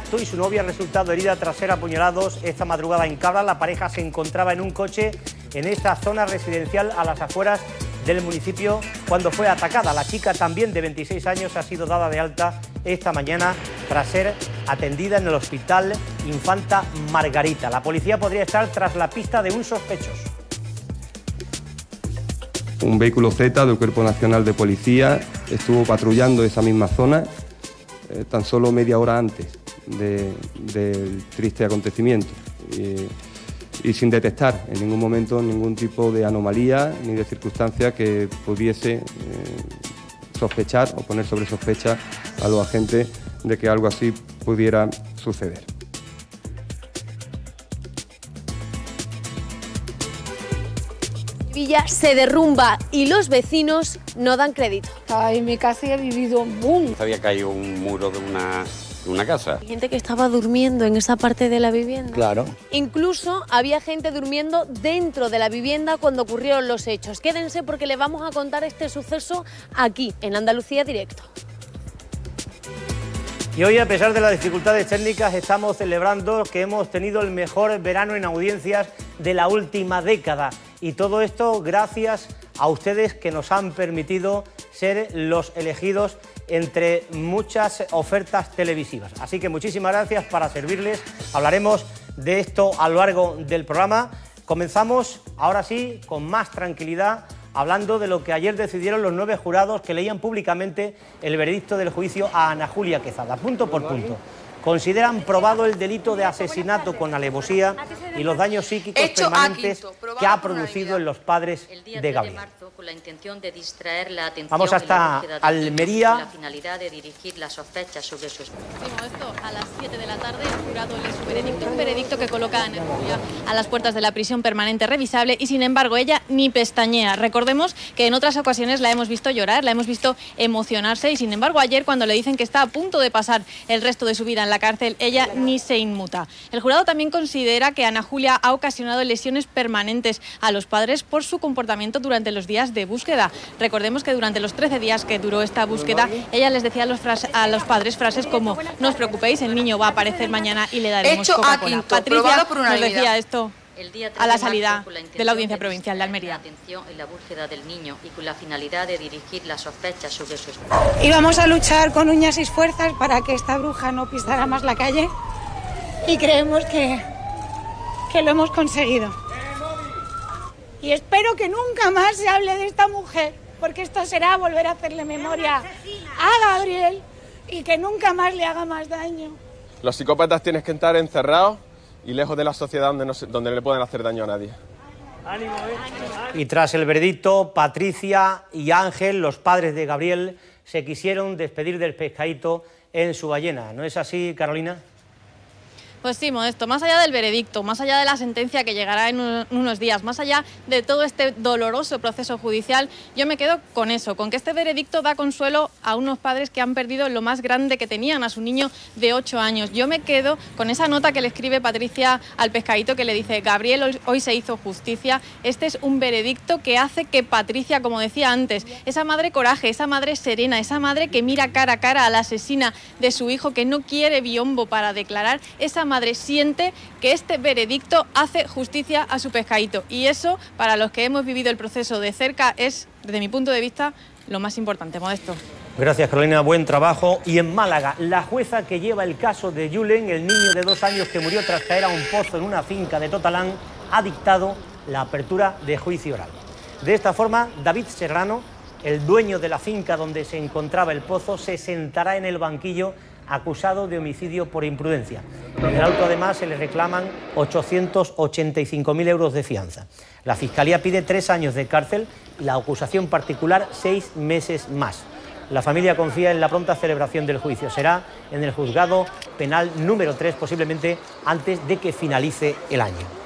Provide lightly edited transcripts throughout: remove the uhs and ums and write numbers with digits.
impacto y su novia ha resultado herida tras ser apuñalados esta madrugada en Cabra. La pareja se encontraba en un coche en esta zona residencial a las afueras del municipio cuando fue atacada. La chica, también de 26 años, ha sido dada de alta esta mañana tras ser atendida en el Hospital Infanta Margarita. La policía podría estar tras la pista de un sospechoso. Un vehículo Z del Cuerpo Nacional de Policía estuvo patrullando esa misma zona tan solo media hora antes del triste acontecimiento y sin detectar en ningún momento ningún tipo de anomalía ni de circunstancia que pudiese sospechar o poner sobre sospecha a los agentes de que algo así pudiera suceder. Villa se derrumba y los vecinos no dan crédito. En mi casa he vivido un boom. Había caído un muro de una casa. Hay gente que estaba durmiendo en esa parte de la vivienda. Claro. Incluso había gente durmiendo dentro de la vivienda cuando ocurrieron los hechos. Quédense porque les vamos a contar este suceso aquí, en Andalucía Directo. Y hoy, a pesar de las dificultades técnicas, estamos celebrando que hemos tenido el mejor verano en audiencias de la última década. Y todo esto gracias a ustedes, que nos han permitido ser los elegidos entre muchas ofertas televisivas. Así que muchísimas gracias, para servirles. Hablaremos de esto a lo largo del programa. Comenzamos, ahora sí, con más tranquilidad, hablando de lo que ayer decidieron los 9 jurados que leían públicamente el veredicto del juicio a Ana Julia Quezada, punto por punto. Consideran probado el delito de asesinato con alevosía y los daños psíquicos permanentes que ha producido en los padres de Gabriel. Vamos hasta Almería. La finalidad de dirigir las sospechas sobre su esposo. Esto a las 7 de la tarde, el jurado lee su veredicto, un veredicto que coloca a Ana Julia a las puertas de la prisión permanente revisable y, sin embargo, ella ni pestañea. Recordemos que en otras ocasiones la hemos visto llorar, la hemos visto emocionarse y, sin embargo, ayer, cuando le dicen que está a punto de pasar el resto de su vida en la cárcel, ella ni se inmuta. El jurado también considera que Ana Julia ha ocasionado lesiones permanentes a los padres por su comportamiento durante los días de búsqueda. Recordemos que durante los 13 días que duró esta búsqueda, ella les decía a los padres frases como: no os preocupéis, el niño va a aparecer mañana y le daremos Coca-Cola. Patricia nos decía esto a la salida de la Audiencia Provincial de Almería. Atención en la búsqueda del niño y con la finalidad de dirigir las sospechas sobre su esposo. Y vamos a luchar con uñas y fuerzas para que esta bruja no pisara más la calle, y creemos que lo hemos conseguido. Y espero que nunca más se hable de esta mujer, porque esto será volver a hacerle memoria a Gabriel y que nunca más le haga más daño. Los psicópatas tienen que estar encerrados y lejos de la sociedad donde no le pueden hacer daño a nadie. Y tras el veredicto, Patricia y Ángel, los padres de Gabriel, se quisieron despedir del pescadito en su ballena. ¿No es así, Carolina? Pues sí, Modesto, más allá del veredicto, más allá de la sentencia que llegará en unos días, más allá de todo este doloroso proceso judicial, yo me quedo con eso, con que este veredicto da consuelo a unos padres que han perdido lo más grande que tenían, a su niño de 8 años. Yo me quedo con esa nota que le escribe Patricia al pescadito, que le dice: Gabriel, hoy se hizo justicia. Este es un veredicto que hace que Patricia, como decía antes, esa madre coraje, esa madre serena, esa madre que mira cara a cara a la asesina de su hijo, que no quiere biombo para declarar, esa madre siente que este veredicto hace justicia a su pescadito. Y eso, para los que hemos vivido el proceso de cerca, es, desde mi punto de vista, lo más importante. Modesto. Gracias, Carolina, buen trabajo. Y en Málaga, la jueza que lleva el caso de Julen, el niño de 2 años que murió tras caer a un pozo en una finca de Totalán, ha dictado la apertura de juicio oral. De esta forma, David Serrano, el dueño de la finca donde se encontraba el pozo, se sentará en el banquillo acusado de homicidio por imprudencia. En el auto, además, se le reclaman 885.000 euros de fianza. La Fiscalía pide 3 años de cárcel y la acusación particular 6 meses más. La familia confía en la pronta celebración del juicio. Será en el juzgado penal número 3, posiblemente antes de que finalice el año.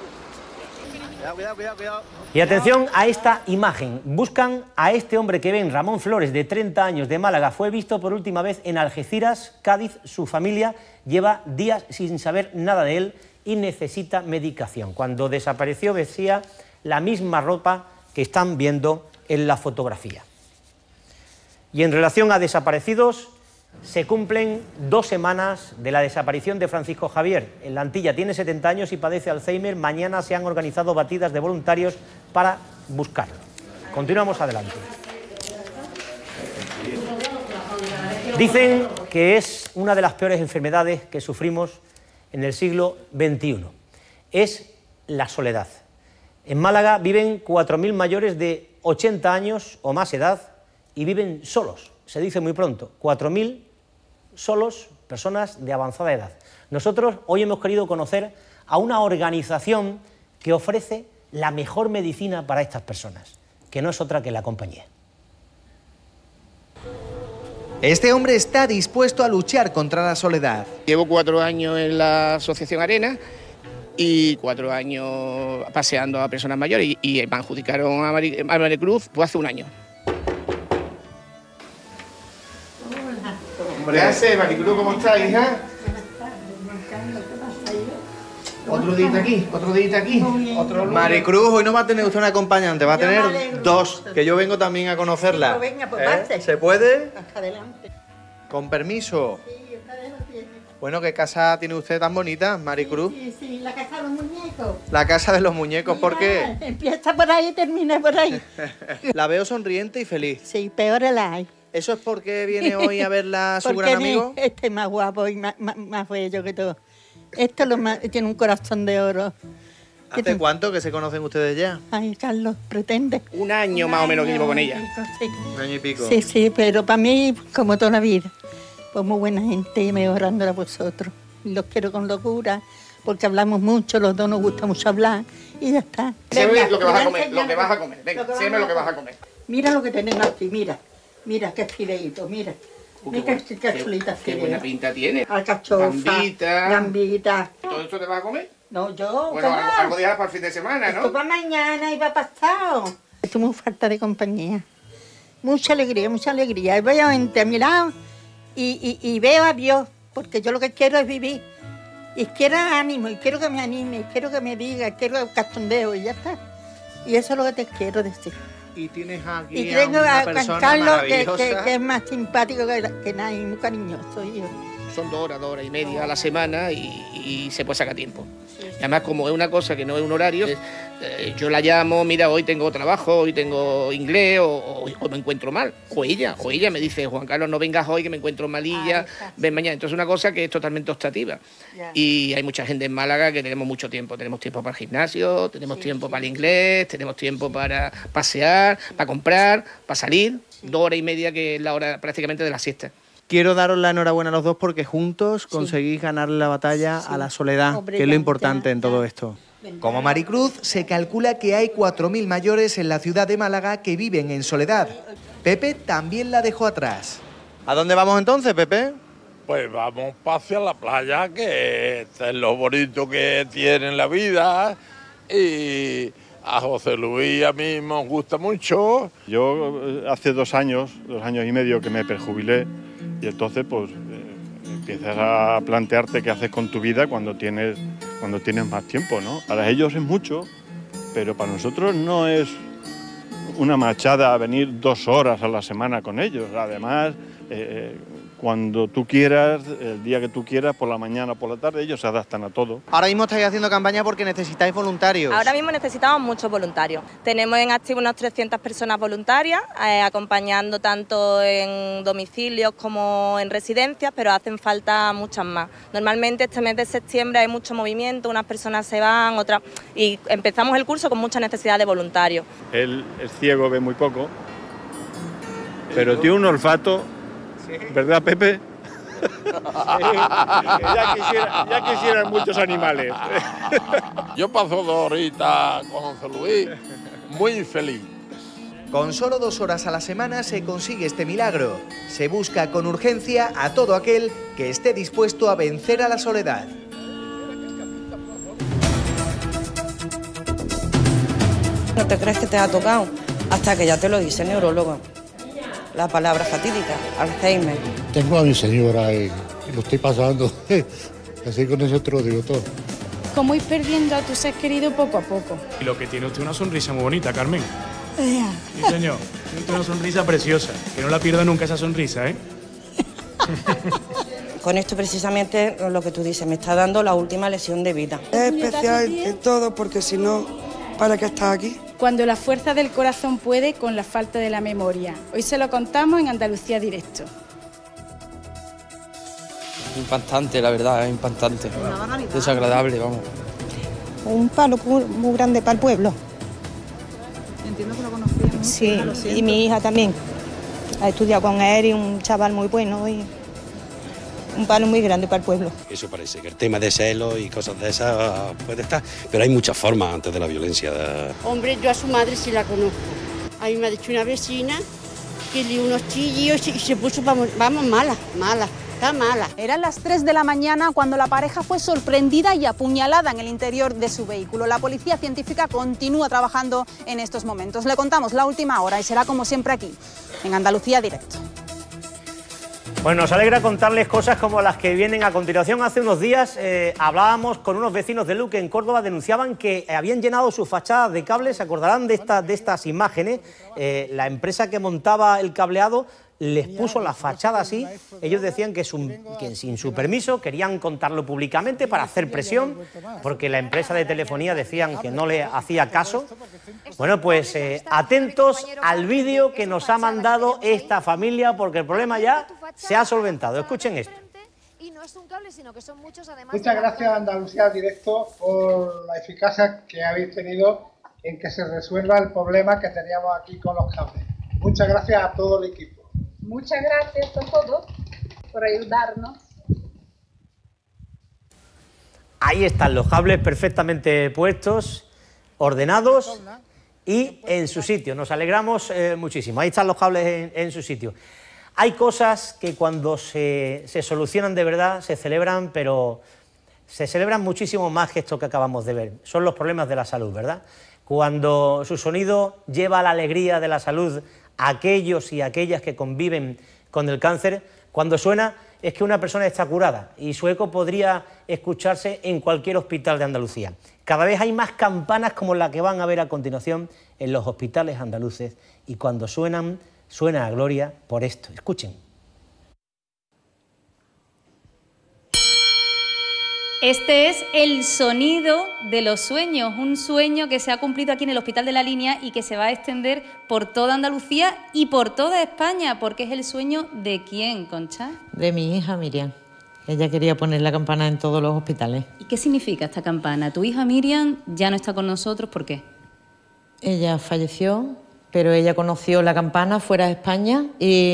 Y atención a esta imagen. Buscan a este hombre que ven, Ramón Flores, de 30 años, de Málaga. Fue visto por última vez en Algeciras, Cádiz. Su familia lleva días sin saber nada de él y necesita medicación. Cuando desapareció vestía la misma ropa que están viendo en la fotografía. Y en relación a desaparecidos, Se cumplen 2 semanas de la desaparición de Francisco Javier. En la Antilla tiene 70 años y padece Alzheimer. Mañana se han organizado batidas de voluntarios para buscarlo. Continuamos adelante. Dicen que es una de las peores enfermedades que sufrimos en el siglo XXI. Es la soledad. En Málaga viven 4.000 mayores de 80 años o más edad y viven solos. Se dice muy pronto, 4.000 solos, personas de avanzada edad. Nosotros hoy hemos querido conocer a una organización que ofrece la mejor medicina para estas personas, que no es otra que la compañía. Este hombre está dispuesto a luchar contra la soledad. Llevo 4 años en la Asociación Arena y 4 años paseando a personas mayores y me adjudicaron a Maricruz pues hace 1 año. ¿Qué haces, Maricruz? ¿Cómo estás, hija? Otro día aquí, otro día aquí. Maricruz, hoy no va a tener usted una acompañante, va a tener 2, que yo vengo también a conocerla. ¿Se puede? Adelante. Con permiso. Sí, esta vez lo tiene. Bueno, ¿qué casa tiene usted tan bonita, Maricruz? Sí, la casa de los muñecos. La casa de los muñecos, ¿por qué? Empieza por ahí y termina por ahí. La veo sonriente y feliz. Sí, peor la hay. ¿Eso es porque viene hoy a verla su gran amigo? Este es más guapo y más bello que todo. Esto tiene un corazón de oro. ¿Hace cuánto que se conocen ustedes ya? Ay, Carlos, pretende. 1 año más o menos que llevo con ella. Sí. 1 año y pico. Sí, pero para mí, como toda la vida, pues muy buena gente y mejorándola a vosotros. Los quiero con locura, porque hablamos mucho, los dos nos gusta mucho hablar y ya está. Venga, lo que vas a comer, lo que vas a comer. Venga, enséñame lo que vas a comer. Mira lo que tenemos aquí, mira. Mira qué fideíto, mira. Mira qué chulita Qué buena pinta tiene. Alcachofa, Gambita. gambita. ¿Todo esto te vas a comer? No, yo. Bueno, algo de para el fin de semana, ¿no? Esto para mañana y para pasado. Estoy muy falta de compañía. Mucha alegría, mucha alegría. Veo gente a mi lado y veo a Dios, porque yo lo que quiero es vivir. Y quiero ánimo, y quiero que me anime, y quiero que me diga, quiero cachondeo, y ya está. Y eso es lo que te quiero decir. Y tienes aquí y tengo a una persona Carlos, maravillosa. que es más simpático que nadie, muy cariñoso. Yo. Son 2 horas y media a la semana y se puede sacar tiempo. Y además, como es una cosa que no es un horario, yo la llamo, mira, hoy tengo trabajo, hoy tengo inglés, o me encuentro mal. O ella me dice, Juan Carlos, no vengas hoy que me encuentro malilla, ven mañana. Entonces es una cosa que es totalmente optativa. Y hay mucha gente en Málaga que tenemos mucho tiempo. Tenemos tiempo para el gimnasio, tenemos tiempo para el inglés, tenemos tiempo para pasear, para comprar, para salir. 2 horas y media, que es la hora prácticamente de la siesta. Quiero daros la enhorabuena a los dos porque juntos conseguís ganarle la batalla a la soledad, que es lo importante en todo esto. Como Maricruz, se calcula que hay 4.000 mayores en la ciudad de Málaga que viven en soledad. Pepe también la dejó atrás. ¿A dónde vamos entonces, Pepe? Pues vamos hacia la playa, que es lo bonito que tiene la vida, y a José Luis y a mí nos gusta mucho. Yo hace 2 años, 2 años y medio que me perjubilé, y entonces pues empiezas a plantearte qué haces con tu vida cuando tienes más tiempo, ¿no? Para ellos es mucho, pero para nosotros no es una machada venir 2 horas a la semana con ellos. Además, cuando tú quieras, el día que tú quieras, por la mañana o por la tarde, ellos se adaptan a todo. Ahora mismo estáis haciendo campaña porque necesitáis voluntarios. Ahora mismo necesitamos muchos voluntarios. Tenemos en activo unas 300 personas voluntarias, acompañando tanto en domicilios como en residencias, pero hacen falta muchas más. Normalmente este mes de septiembre hay mucho movimiento, unas personas se van, otras... Y empezamos el curso con mucha necesidad de voluntarios. Él es ciego, ve muy poco, pero tiene un olfato... ¿Verdad, Pepe? Ya quisieran muchos animales. Yo paso 2 horitas con José Luis, muy feliz. Con solo 2 horas a la semana se consigue este milagro. Se busca con urgencia a todo aquel que esté dispuesto a vencer a la soledad. No te crees que te ha tocado hasta que ya te lo dice el neurólogo. La palabra fatídica, Alzheimer. Tengo a mi señora y lo estoy pasando, así con eso te lo digo todo. Cómo ir perdiendo a tu ser querido poco a poco. Y lo que tiene usted una sonrisa muy bonita, Carmen. Sí, señor. Tiene usted una sonrisa preciosa. Que no la pierda nunca esa sonrisa, ¿eh? Con esto precisamente lo que tú dices, me está dando la última lesión de vida. Es especial en todo porque si no, ¿para qué estás aquí? Cuando la fuerza del corazón puede con la falta de la memoria. Hoy se lo contamos en Andalucía Directo. Impactante, la verdad, es impactante. Desagradable, vamos. Un palo muy grande para el pueblo. Entiendo que lo conocía mucho. Sí, y mi hija también. Ha estudiado con él y un chaval muy bueno y un palo muy grande para el pueblo. Eso parece, que el tema de celos y cosas de esas puede estar, pero hay muchas formas antes de la violencia. Hombre, yo a su madre sí la conozco. A mí me ha dicho una vecina que le dio unos chillos y se puso, vamos, mala. Está mala. Eran las 3 de la mañana cuando la pareja fue sorprendida y apuñalada en el interior de su vehículo. La policía científica continúa trabajando en estos momentos. Le contamos la última hora y será como siempre aquí, en Andalucía Directo. Bueno, nos alegra contarles cosas como las que vienen a continuación. Hace unos días hablábamos con unos vecinos de Luque, en Córdoba, denunciaban que habían llenado sus fachadas de cables. Se acordarán de estas imágenes. La empresa que montaba el cableado les puso la fachada así. Ellos decían que sin su permiso querían contarlo públicamente para hacer presión, porque la empresa de telefonía decían que no le hacía caso. Bueno, pues atentos al vídeo que nos ha mandado esta familia, porque el problema ya se ha solventado. Escuchen esto. Y no es un cable, sino que son muchos además. Muchas gracias a Andalucía Directo por la eficacia que habéis tenido en que se resuelva el problema que teníamos aquí con los cables. Muchas gracias a todo el equipo. Muchas gracias a todos por ayudarnos. Ahí están los cables perfectamente puestos, ordenados y en su sitio. Nos alegramos muchísimo. Ahí están los cables en su sitio. Hay cosas que cuando se solucionan de verdad se celebran, pero se celebran muchísimo más que esto que acabamos de ver. Son los problemas de la salud, ¿verdad? Cuando su sonido lleva la alegría de la salud a aquellos y aquellas que conviven con el cáncer, cuando suena es que una persona está curada y su eco podría escucharse en cualquier hospital de Andalucía. Cada vez hay más campanas como la que van a ver a continuación en los hospitales andaluces y cuando suenan, suena a gloria por esto. Escuchen. Este es el sonido de los sueños, un sueño que se ha cumplido aquí en el Hospital de la Línea y que se va a extender por toda Andalucía y por toda España, porque es el sueño ¿de quién, Concha? De mi hija Miriam. Ella quería poner la campana en todos los hospitales. ¿Y qué significa esta campana? Tu hija Miriam ya no está con nosotros, ¿por qué? Ella falleció, pero ella conoció la campana fuera de España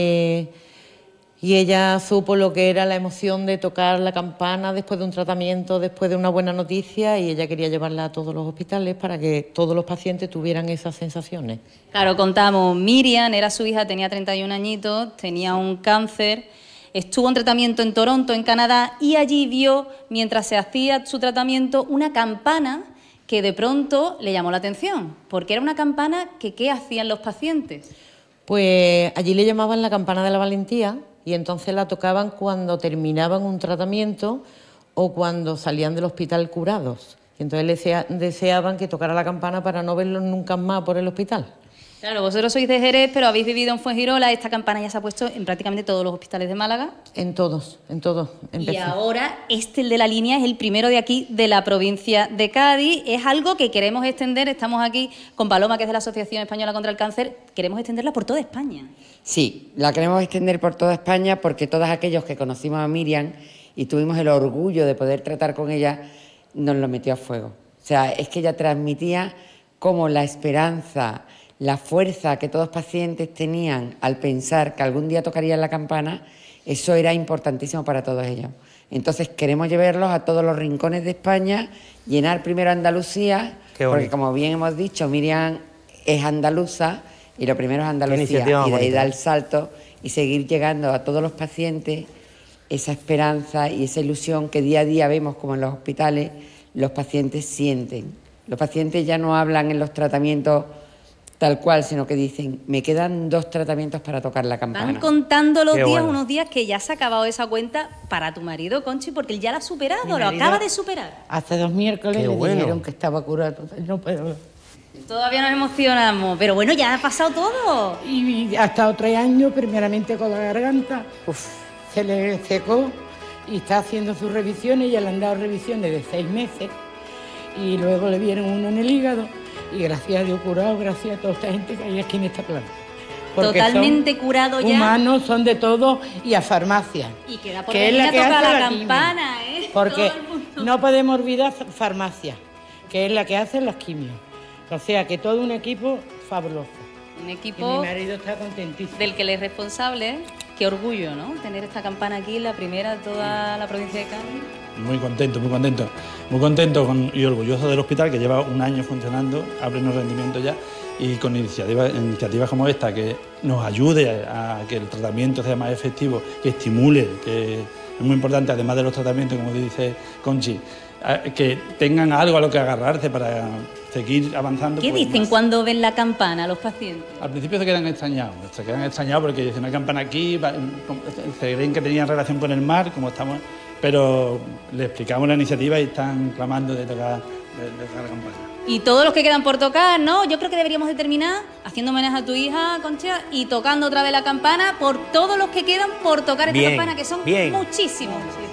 y ella supo lo que era la emoción de tocar la campana después de un tratamiento, después de una buena noticia, y ella quería llevarla a todos los hospitales para que todos los pacientes tuvieran esas sensaciones. Claro, contamos, Miriam era su hija, tenía 31 añitos, tenía un cáncer, estuvo en tratamiento en Toronto, en Canadá, y allí vio, mientras se hacía su tratamiento, una campana que de pronto le llamó la atención, porque era una campana que ¿qué hacían los pacientes? Pues allí le llamaban la campana de la valentía, y entonces la tocaban cuando terminaban un tratamiento o cuando salían del hospital curados. Y entonces deseaban que tocara la campana para no verlos nunca más por el hospital. Claro, vosotros sois de Jerez, pero habéis vivido en Fuengirola. Esta campana ya se ha puesto en prácticamente todos los hospitales de Málaga. En todos. Y ahora el de la Línea, es el primero de aquí, de la provincia de Cádiz. Es algo que queremos extender. Estamos aquí con Paloma, que es de la Asociación Española contra el Cáncer. Queremos extenderla por toda España. Sí, la queremos extender por toda España porque todos aquellos que conocimos a Miriam y tuvimos el orgullo de poder tratar con ella, nos lo metió a fuego. O sea, es que ella transmitía como la esperanza, la fuerza que todos los pacientes tenían al pensar que algún día tocarían la campana, eso era importantísimo para todos ellos. Entonces queremos llevarlos a todos los rincones de España, llenar primero Andalucía, porque como bien hemos dicho, Miriam es andaluza y lo primero es Andalucía, y de ahí dar el salto y seguir llegando a todos los pacientes esa esperanza y esa ilusión que día a día vemos como en los hospitales los pacientes sienten. Los pacientes ya no hablan en los tratamientos tal cual, sino que dicen, me quedan 2 tratamientos para tocar la campana. Van contando los días, unos días que ya se ha acabado esa cuenta para tu marido, Conchi, porque él ya la ha superado, lo acaba de superar. Hace 2 miércoles le dijeron que estaba curado, no puedo. Todavía nos emocionamos, pero bueno, ya ha pasado todo. Y ha estado 3 años, primeramente con la garganta. se le secó y está haciendo sus revisiones, ya le han dado revisiones de 6 meses y luego le vieron uno en el hígado y gracias a Dios curado, gracias a toda esta gente que hay aquí en esta planta. Porque totalmente curado ya. Humanos son de todo y a farmacia. Y queda por venir a tocar la campana, Porque no podemos olvidar farmacia, que es la que hace las quimios. O sea que todo un equipo fabuloso. Un equipo y mi marido está contentísimo. Del que le es responsable. Qué orgullo, ¿no? Tener esta campana aquí, la primera de toda la provincia de Cádiz. Muy contento, muy contento. Muy contento y orgulloso del hospital, que lleva un año funcionando a pleno rendimiento ya, y con iniciativas como esta, que nos ayude a que el tratamiento sea más efectivo, que estimule, que es muy importante, además de los tratamientos, como dice Conchi, que tengan algo a lo que agarrarse para seguir avanzando. ¿Qué dicen cuando ven la campana los pacientes? Al principio se quedan extrañados porque dicen una campana aquí, se creen que tenían relación con el mar, como estamos, pero le explicamos la iniciativa y están clamando de tocar la campana. Y todos los que quedan por tocar, ¿no? Yo creo que deberíamos de terminar haciendo homenaje a tu hija, Concha, y tocando otra vez la campana por todos los que quedan por tocar esta campana, que son muchísimos.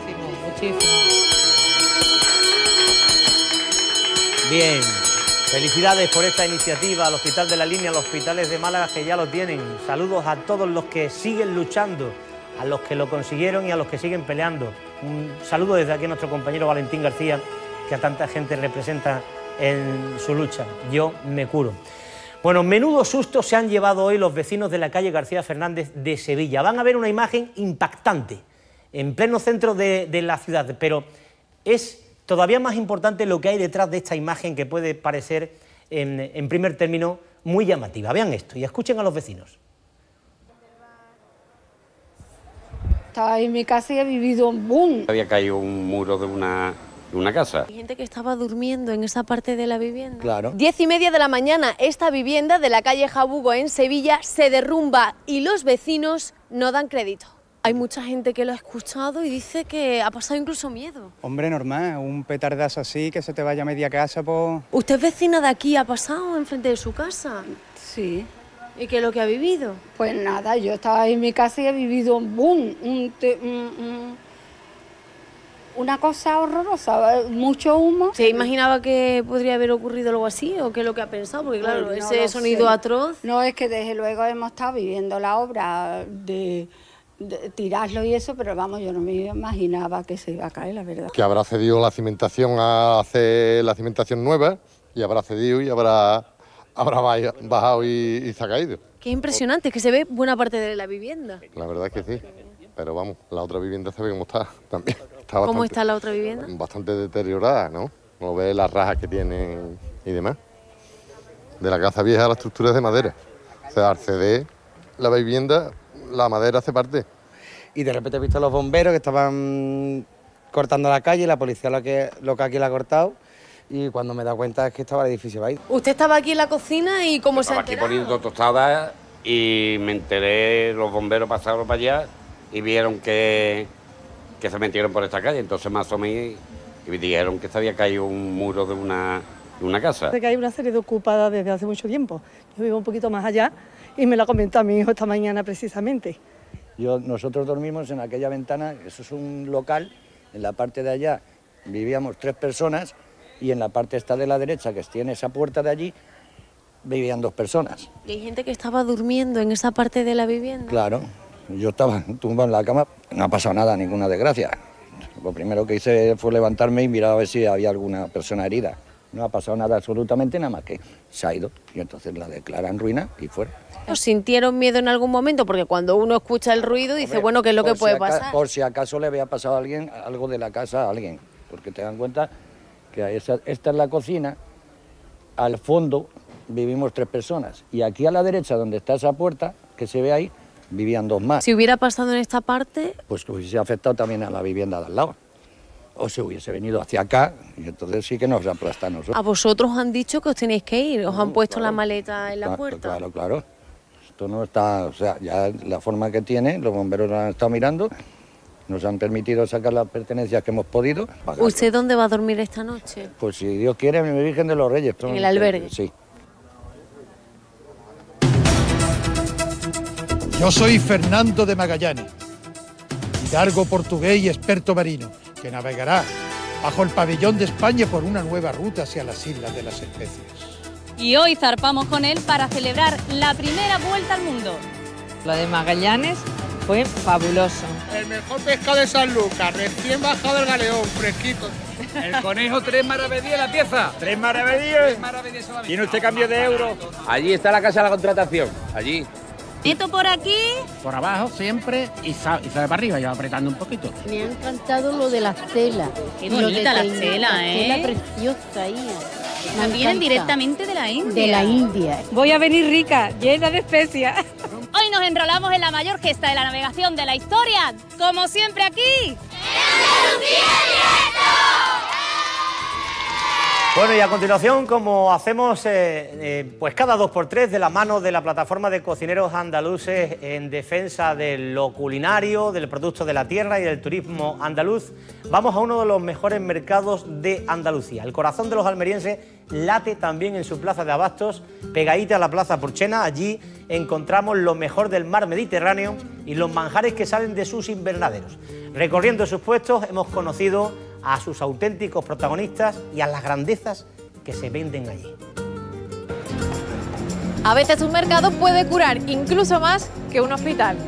Bien, felicidades por esta iniciativa al Hospital de la Línea, a los hospitales de Málaga que ya lo tienen. Saludos a todos los que siguen luchando, a los que lo consiguieron y a los que siguen peleando. Un saludo desde aquí a nuestro compañero Valentín García, que a tanta gente representa en su lucha. Yo me curo. Bueno, menudo susto se han llevado hoy los vecinos de la calle García Fernández de Sevilla. Van a ver una imagen impactante en pleno centro de la ciudad, pero es todavía más importante lo que hay detrás de esta imagen, que puede parecer en primer término muy llamativa. Vean esto y escuchen a los vecinos. Estaba en mi casa y he vivido un boom. Había caído un muro de una casa. Hay gente que estaba durmiendo en esa parte de la vivienda. Claro. 10:30 de la mañana, esta vivienda de la calle Jabugo en Sevilla se derrumba y los vecinos no dan crédito. Hay mucha gente que lo ha escuchado y dice que ha pasado incluso miedo. Hombre, normal, un petardazo así, que se te vaya media casa, pues... ¿Usted es vecina de aquí? ¿Ha pasado enfrente de su casa? Sí. ¿Y qué es lo que ha vivido? Pues nada, yo estaba en mi casa y he vivido un boom, una cosa horrorosa, mucho humo. ¿Se imaginaba que podría haber ocurrido algo así o qué es lo que ha pensado? Porque claro, pues no ese sonido atroz... No, es que desde luego hemos estado viviendo la obra de tirarlo y eso, pero vamos, yo no me imaginaba que se iba a caer, la verdad. Que habrá cedido la cimentación a hacer la cimentación nueva y habrá cedido y habrá bajado y se ha caído. Qué impresionante, es que se ve buena parte de la vivienda. La verdad es que sí, pero vamos, la otra vivienda se ve cómo está también. ¿Cómo está la otra vivienda? Bastante deteriorada, ¿no? Como ves las rajas que tiene y demás. De la casa vieja a la estructura es de madera. O sea, al ceder la vivienda, la madera hace parte. Y de repente he visto a los bomberos que estaban cortando la calle, la policía lo que aquí la ha cortado, y cuando me he dado cuenta es que estaba el edificio ahí. ¿Usted estaba aquí en la cocina y cómo se ha enterado? Estaba aquí poniendo tostadas y me enteré, los bomberos pasaron para allá y vieron que se metieron por esta calle, entonces me asomé y me dijeron que se había caído un muro de una casa. Que hay una serie de ocupadas desde hace mucho tiempo. Yo vivo un poquito más allá y me lo ha comentado mi hijo esta mañana precisamente. Nosotros dormimos en aquella ventana, eso es un local, en la parte de allá vivíamos 3 personas y en la parte esta de la derecha, que tiene esa puerta de allí, vivían 2 personas. ¿Y hay gente que estaba durmiendo en esa parte de la vivienda? Claro, yo estaba tumbado en la cama, no ha pasado nada, ninguna desgracia. Lo primero que hice fue levantarme y mirar a ver si había alguna persona herida. No ha pasado nada, absolutamente nada más que se ha ido y entonces la declaran ruina y fuera. ¿Os sintieron miedo en algún momento? Porque cuando uno escucha el ruido dice, bueno, ¿qué es lo que puede pasar? Por si acaso le había pasado a alguien algo de la casa a alguien, porque te dan cuenta que esta es la cocina, al fondo vivimos 3 personas y aquí a la derecha donde está esa puerta que se ve ahí, vivían 2 más. Si hubiera pasado en esta parte... Pues hubiese afectado también a la vivienda de al lado. O se hubiese venido hacia acá y entonces sí que nos aplasta a nosotros. ¿A vosotros os han dicho que os tenéis que ir? ¿Os han puesto la maleta en la puerta? Claro. Esto no está... O sea, ya la forma que tiene, los bomberos lo han estado mirando, nos han permitido sacar las pertenencias que hemos podido. ¿Usted dónde va a dormir esta noche? Pues si Dios quiere, en mi Virgen de los Reyes. ¿En el albergue? Sí. Yo soy Fernando de Magallanes y hidalgo portugués y experto marino, que navegará bajo el pabellón de España por una nueva ruta hacia las Islas de las Especias. Y hoy zarpamos con él para celebrar la primera vuelta al mundo. Lo de Magallanes fue fabuloso. El mejor pescado de San Lucas, recién bajado del galeón, fresquito. El conejo, 3 maravedíes la pieza. 3 maravedíes. 3 maravedíes solamente. ¿Tiene usted cambio de euro? Allí está la casa de la contratación, allí. Meto por aquí. Por abajo siempre y sale para arriba, ya apretando un poquito. Me ha encantado lo de las telas. Qué bonita la tela, Tela preciosa ahí. Vienen directamente de la India. De la India. Voy a venir rica, llena de especias. Hoy nos enrolamos en la mayor gesta de la navegación de la historia, como siempre aquí. Bueno, y a continuación, como hacemos pues cada 2x3 de la mano de la plataforma de cocineros andaluces en defensa de lo culinario, del producto de la tierra y del turismo andaluz, vamos a uno de los mejores mercados de Andalucía. El corazón de los almerienses late también en su plaza de abastos, pegadita a la plaza Porchena. Allí encontramos lo mejor del mar Mediterráneo y los manjares que salen de sus invernaderos. Recorriendo sus puestos hemos conocido a sus auténticos protagonistas y a las grandezas que se venden allí. A veces un mercado puede curar incluso más que un hospital.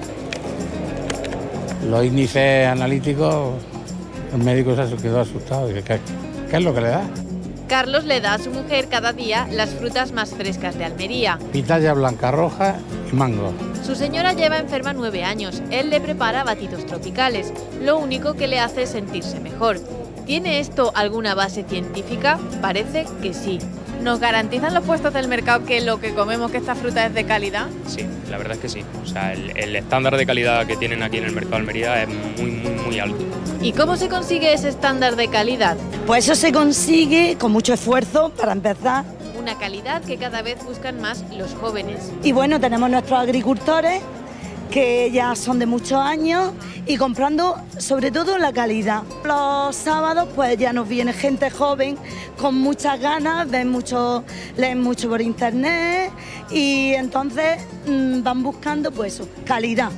Los índices analíticos, el médico se quedó asustado. ¿Qué es lo que le da? Carlos le da a su mujer cada día las frutas más frescas de Almería. Pitaya blanca, roja y mango. Su señora lleva enferma 9 años. Él le prepara batidos tropicales. Lo único que le hace es sentirse mejor. ¿Tiene esto alguna base científica? Parece que sí. ¿Nos garantizan los puestos del mercado que lo que comemos, que esta fruta es de calidad? Sí, la verdad es que sí. O sea, el estándar de calidad que tienen aquí en el mercado de Almería es muy alto. ¿Y cómo se consigue ese estándar de calidad? Pues eso se consigue con mucho esfuerzo, para empezar. Una calidad que cada vez buscan más los jóvenes. Y bueno, tenemos nuestros agricultores que ya son de muchos años y comprando sobre todo la calidad. Los sábados pues ya nos viene gente joven con muchas ganas, leen mucho por internet y entonces van buscando pues eso, calidad.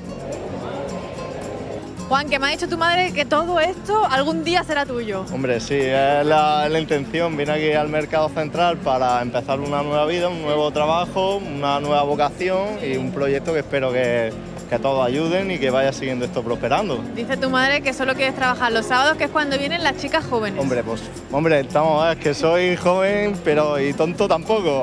Juan, que me ha dicho tu madre que todo esto algún día será tuyo. Hombre, sí, es la intención. Vine aquí al Mercado Central para empezar una nueva vida, un nuevo trabajo, una nueva vocación y un proyecto que espero que todos ayuden y que vaya siguiendo esto prosperando. Dice tu madre que solo quieres trabajar los sábados, que es cuando vienen las chicas jóvenes. Hombre, es que soy joven, pero y tonto tampoco.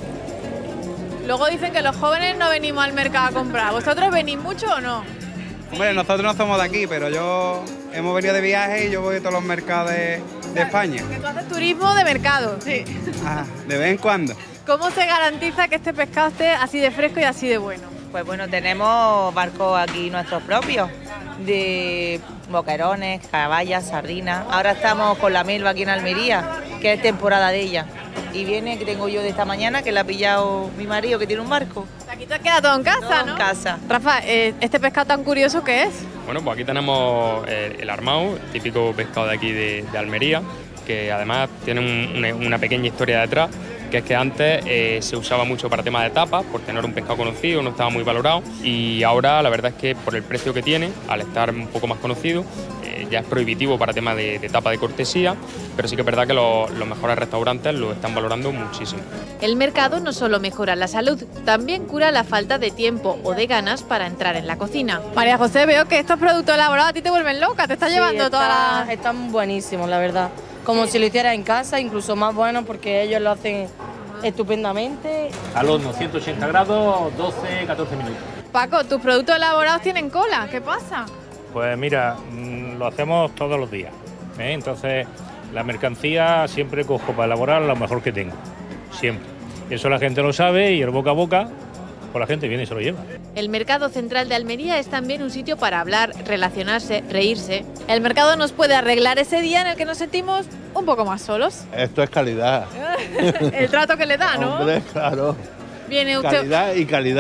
Luego dicen que los jóvenes no venimos al mercado a comprar. ¿Vosotros venís mucho o no? Hombre, nosotros no somos de aquí, pero hemos venido de viaje y yo voy a todos los mercados de España. Que tú haces turismo de mercado. Sí. De vez en cuando. ¿Cómo se garantiza que este pescado esté así de fresco y así de bueno? Pues bueno, tenemos barcos aquí nuestros propios, de boquerones, caballas, sardinas. Ahora estamos con la melva aquí en Almería, que es temporada de ella. Y viene, que tengo yo de esta mañana, que la ha pillado mi marido, que tiene un barco. Aquí te queda todo en casa, todo ¿no? En casa. Rafa, ¿este pescado tan curioso qué es? Bueno, pues aquí tenemos el armao, típico pescado de aquí de Almería, que además tiene una pequeña historia detrás, que es que antes se usaba mucho para temas de tapas, porque no era un pescado conocido, no estaba muy valorado, y ahora la verdad es que por el precio que tiene, al estar un poco más conocido, ya es prohibitivo para temas de tapa de cortesía, pero sí que es verdad que los mejores restaurantes lo están valorando muchísimo. El mercado no solo mejora la salud, también cura la falta de tiempo o de ganas para entrar en la cocina. María José, veo que estos productos elaborados a ti te vuelven loca, te está llevando toda la... Están buenísimos, la verdad. Como si lo hicieras en casa, incluso más bueno porque ellos lo hacen estupendamente. Al horno, 180 grados, 12-14 minutos. Paco, tus productos elaborados tienen cola, ¿qué pasa? Pues mira, lo hacemos todos los días, ¿eh? Entonces la mercancía siempre cojo para elaborar lo mejor que tengo, siempre. Eso la gente lo sabe y el boca a boca, pues la gente viene y se lo lleva. El Mercado Central de Almería es también un sitio para hablar, relacionarse, reírse. El mercado nos puede arreglar ese día en el que nos sentimos un poco más solos. Esto es calidad. El trato que le da, ¿no? Hombre, claro. Viene usted... Calidad y calidad.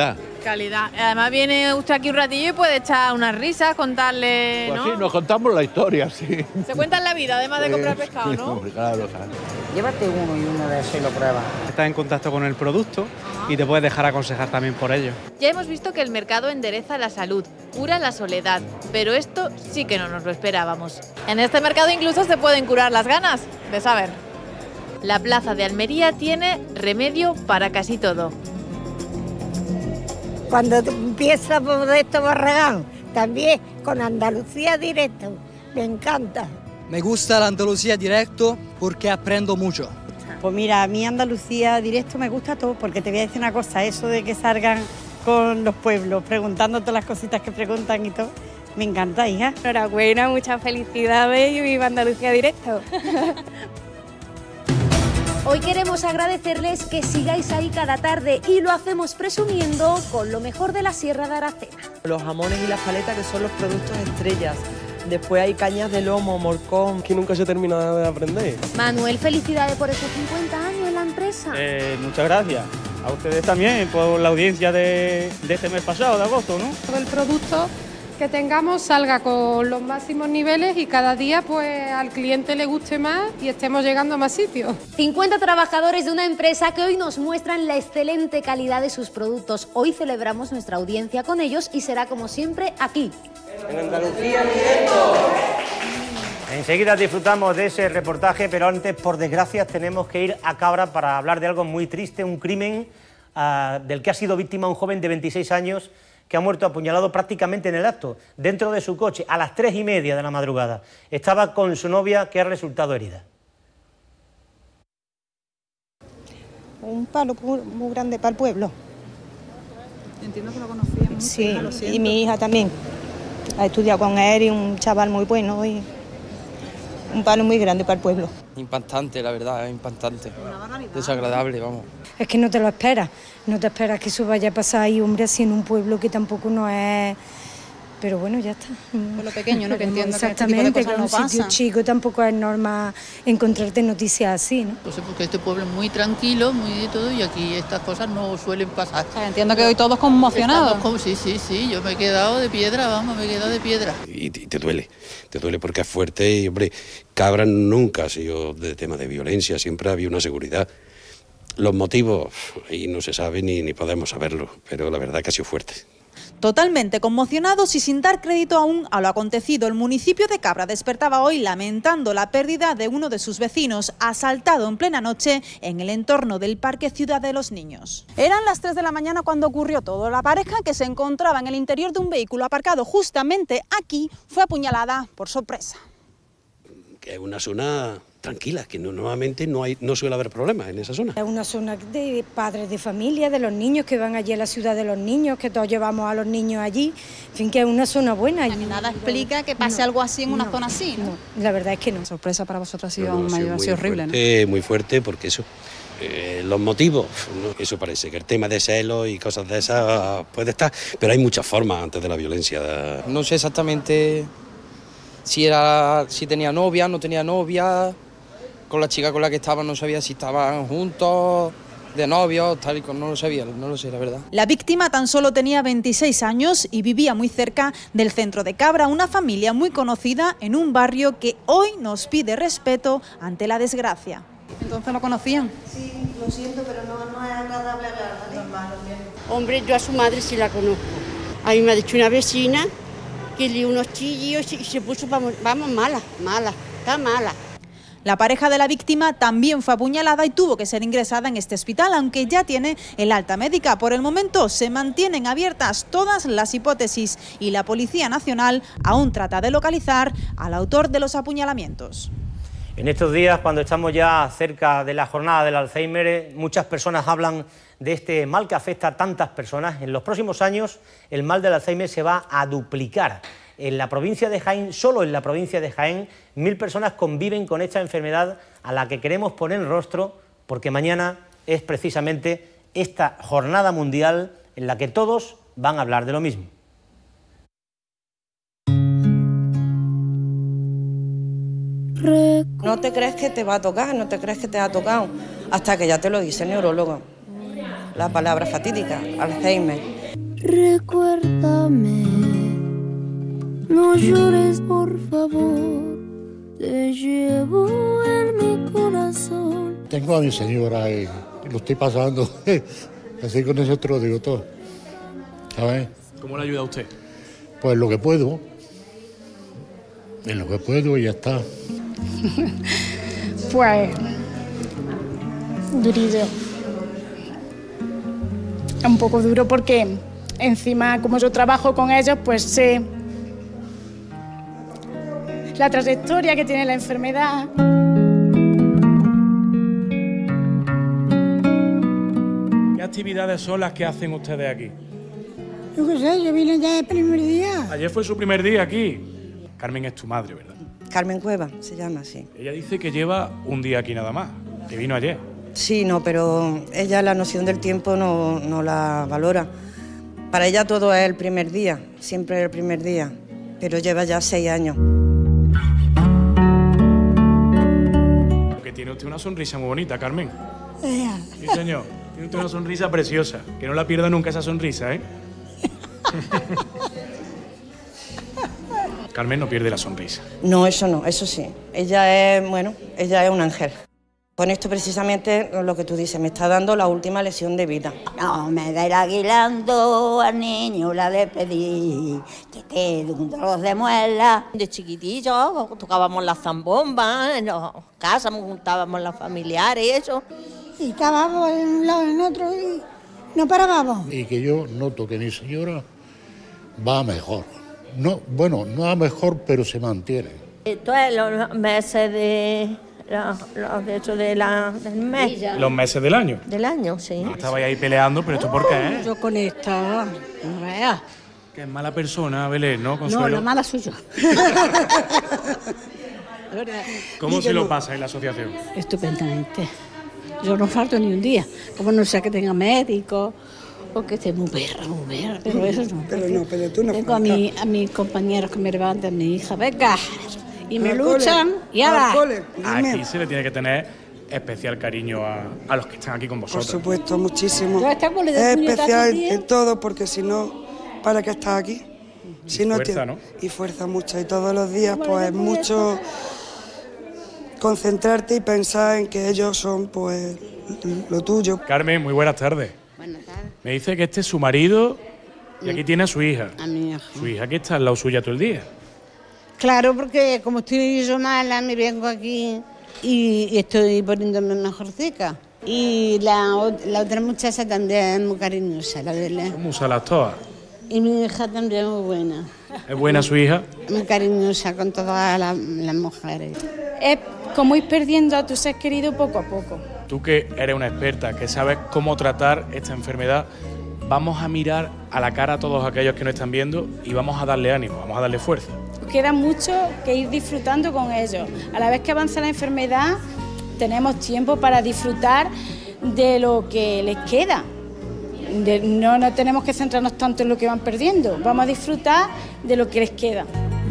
Calidad. Además viene usted aquí un ratillo y puede echar unas risas, contarle, Pues ¿no? sí, nos contamos la historia, sí. Se cuentan la vida, además de comprar pescado, ¿no? Hombre, claro, claro. Llévate uno y uno de esos y lo pruebas. Estás en contacto con el producto y te puedes dejar aconsejar también por ello. Ya hemos visto que el mercado endereza la salud, cura la soledad, pero esto sí que no nos lo esperábamos. En este mercado incluso se pueden curar las ganas de saber. La plaza de Almería tiene remedio para casi todo. Cuando empieza por esto Barragán, también con Andalucía Directo, me encanta. Me gusta la Andalucía Directo porque aprendo mucho. Pues mira, a mí Andalucía Directo me gusta todo, porque te voy a decir una cosa, eso de que salgan con los pueblos, preguntándote las cositas que preguntan y todo, me encanta, hija. Enhorabuena, muchas felicidades y viva Andalucía Directo. Hoy queremos agradecerles que sigáis ahí cada tarde y lo hacemos presumiendo con lo mejor de la Sierra de Aracena. Los jamones y las paletas, que son los productos estrellas. Después hay cañas de lomo, morcón. Que nunca se termina de aprender. Manuel, felicidades por esos 50 años en la empresa. Muchas gracias. A ustedes también por la audiencia de este mes pasado, de agosto, ¿no? Todo el producto que tengamos salga con los máximos niveles y cada día pues al cliente le guste más y estemos llegando a más sitios. 50 trabajadores de una empresa que hoy nos muestran la excelente calidad de sus productos. Hoy celebramos nuestra audiencia con ellos y será como siempre aquí. En Andalucía Directo. Enseguida disfrutamos de ese reportaje, pero antes, por desgracia, tenemos que ir a Cabra para hablar de algo muy triste, un crimen del que ha sido víctima un joven de 26 años que ha muerto apuñalado prácticamente en el acto, dentro de su coche, a las 3:30 de la madrugada. Estaba con su novia, que ha resultado herida. Un palo muy grande para el pueblo. Entiendo que lo conocía mucho. Sí, y mi hija también. Ha estudiado con él y un chaval muy bueno y un palo muy grande para el pueblo. Impactante, la verdad, impactante. Desagradable, vamos. Es que no te lo esperas, no te esperas que eso vaya a pasar ahí, hombre, así en un pueblo que tampoco no es... Pero bueno, ya está. Por lo pequeño, ¿no? Que entiendo que este tipo exactamente, de cosas no que en un sitio pasan. chico tampoco es normal encontrarte noticias así, ¿no? Pues porque este pueblo es muy tranquilo, muy de todo, y aquí estas cosas no suelen pasar. O sea, entiendo que hoy todos conmocionados. Sí, yo me he quedado de piedra, vamos, me he quedado de piedra. Y te duele porque es fuerte y, hombre, Cabra nunca ha sido de tema de violencia, siempre había una seguridad. Los motivos, ahí no se sabe ni podemos saberlo, pero la verdad que ha sido fuerte. Totalmente conmocionados y sin dar crédito aún a lo acontecido, el municipio de Cabra despertaba hoy lamentando la pérdida de uno de sus vecinos, asaltado en plena noche en el entorno del Parque Ciudad de los Niños. Eran las 3 de la mañana cuando ocurrió todo. La pareja, que se encontraba en el interior de un vehículo aparcado justamente aquí, fue apuñalada por sorpresa. Que es una zona tranquila, que normalmente no suele haber problemas en esa zona. Es una zona de padres de familia, de los niños que van allí a la Ciudad de los Niños, que todos llevamos a los niños allí, en fin, que es una zona buena. Nada explica que pase algo así en una zona así, ¿no? La verdad es que no. La sorpresa para vosotros ha sido aún mayor, ha sido horrible, fuerte, ¿no? Muy fuerte, porque eso, los motivos, ¿no? Eso parece que el tema de celos y cosas de esas puede estar, pero hay muchas formas antes de la violencia. No sé exactamente si tenía novia, no tenía novia. Con la chica con la que estaban no sabía si estaban juntos, de novios, tal y como no lo sabía, no lo sé, la verdad. La víctima tan solo tenía 26 años y vivía muy cerca del centro de Cabra, una familia muy conocida en un barrio que hoy nos pide respeto ante la desgracia. ¿Entonces lo conocían? Sí, lo siento, pero no es agradable hablar, ¿vale? Hombre, yo a su madre sí la conozco. A mí me ha dicho una vecina que le dio unos chillos y se puso, vamos, mala, está mala. La pareja de la víctima también fue apuñalada y tuvo que ser ingresada en este hospital, aunque ya tiene el alta médica. Por el momento se mantienen abiertas todas las hipótesis y la Policía Nacional aún trata de localizar al autor de los apuñalamientos. En estos días, cuando estamos ya cerca de la jornada del Alzheimer, muchas personas hablan de este mal que afecta a tantas personas. En los próximos años el mal del Alzheimer se va a duplicar. En la provincia de Jaén, solo en la provincia de Jaén, 1000 personas conviven con esta enfermedad a la que queremos poner el rostro, porque mañana es precisamente esta jornada mundial en la que todos van a hablar de lo mismo. No te crees que te va a tocar, no te crees que te ha tocado, hasta que ya te lo dice el neurólogo. La palabra fatídica, Alzheimer. Recuérdame, no llores por favor, te llevo en mi corazón. Tengo a mi señora y lo estoy pasando, así con eso te lo digo todo. ¿Sabes? ¿Cómo le ayuda a usted? Pues lo que puedo, en lo que puedo y ya está. Pues durillo. Es un poco duro porque encima, como yo trabajo con ellos, pues sé la trayectoria que tiene la enfermedad. ¿Qué actividades son las que hacen ustedes aquí? Yo qué sé, yo vine ya el primer día. Ayer fue su primer día aquí. Carmen es tu madre, ¿verdad? Carmen Cueva, se llama así. Ella dice que lleva un día aquí nada más, que vino ayer. Sí, no, pero ella la noción del tiempo no la valora. Para ella todo es el primer día, siempre el primer día, pero lleva ya 6 años. Que tiene usted una sonrisa muy bonita, Carmen. Sí, señor. Tiene usted una sonrisa preciosa. Que no la pierda nunca esa sonrisa, ¿eh? Carmen no pierde la sonrisa. No, eso sí. Ella es un ángel. Con esto precisamente lo que tú dices, me está dando la última lesión de vida. No me da ir aguilando al niño la despedí, que te un dolor de muela. De chiquitillos tocábamos la zambomba, en las casas juntábamos los familiares y eso. Y estábamos en un lado en otro y no parábamos. Y que yo noto que mi señora va mejor. No, bueno, no va mejor, pero se mantiene. Esto es los meses de... del mes. ¿Los meses del año? Del año, sí. Estabais ahí peleando, pero ¿esto por qué, Yo con esta, no veas. Que es mala persona, Belén, ¿no, Consuelo? No, la mala soy yo. ¿Cómo se lo pasa en la asociación? Estupendamente. Yo no falto ni un día. Como no sea que tenga médico o que esté muy perra, pero eso no. Pero tú no. Tengo a mis compañeros que me levantan, mi hija, venga, y me luchan y ahora. Aquí se le tiene que tener especial cariño a los que están aquí con vosotros. Por supuesto, muchísimo. Es especial en todo, porque si no, ¿para qué estás aquí? Si no fuerza, ¿no? Y fuerza mucho, y todos los días pues mucho concentrarte y pensar en que ellos son pues lo tuyo. Carmen, muy buenas tardes. Buenas tardes. Me dice que este es su marido y aquí tiene a su hija. A mi hija. Su hija que está al lado suya todo el día. Claro, porque como estoy yo mala, me vengo aquí y estoy poniéndome mejorcica. Y la otra muchacha también es muy cariñosa, la verdad. ¿Cómo usa las todas? Y mi hija también es muy buena. ¿Es buena su hija? Muy cariñosa con todas las mujeres. Es como ir perdiendo a tu ser querido poco a poco. Tú que eres una experta, que sabes cómo tratar esta enfermedad, vamos a mirar a la cara a todos aquellos que nos están viendo y vamos a darle ánimo, vamos a darle fuerza. Queda mucho que ir disfrutando con ellos. A la vez que avanza la enfermedad, tenemos tiempo para disfrutar de lo que les queda. No tenemos que centrarnos tanto en lo que van perdiendo, vamos a disfrutar de lo que les queda.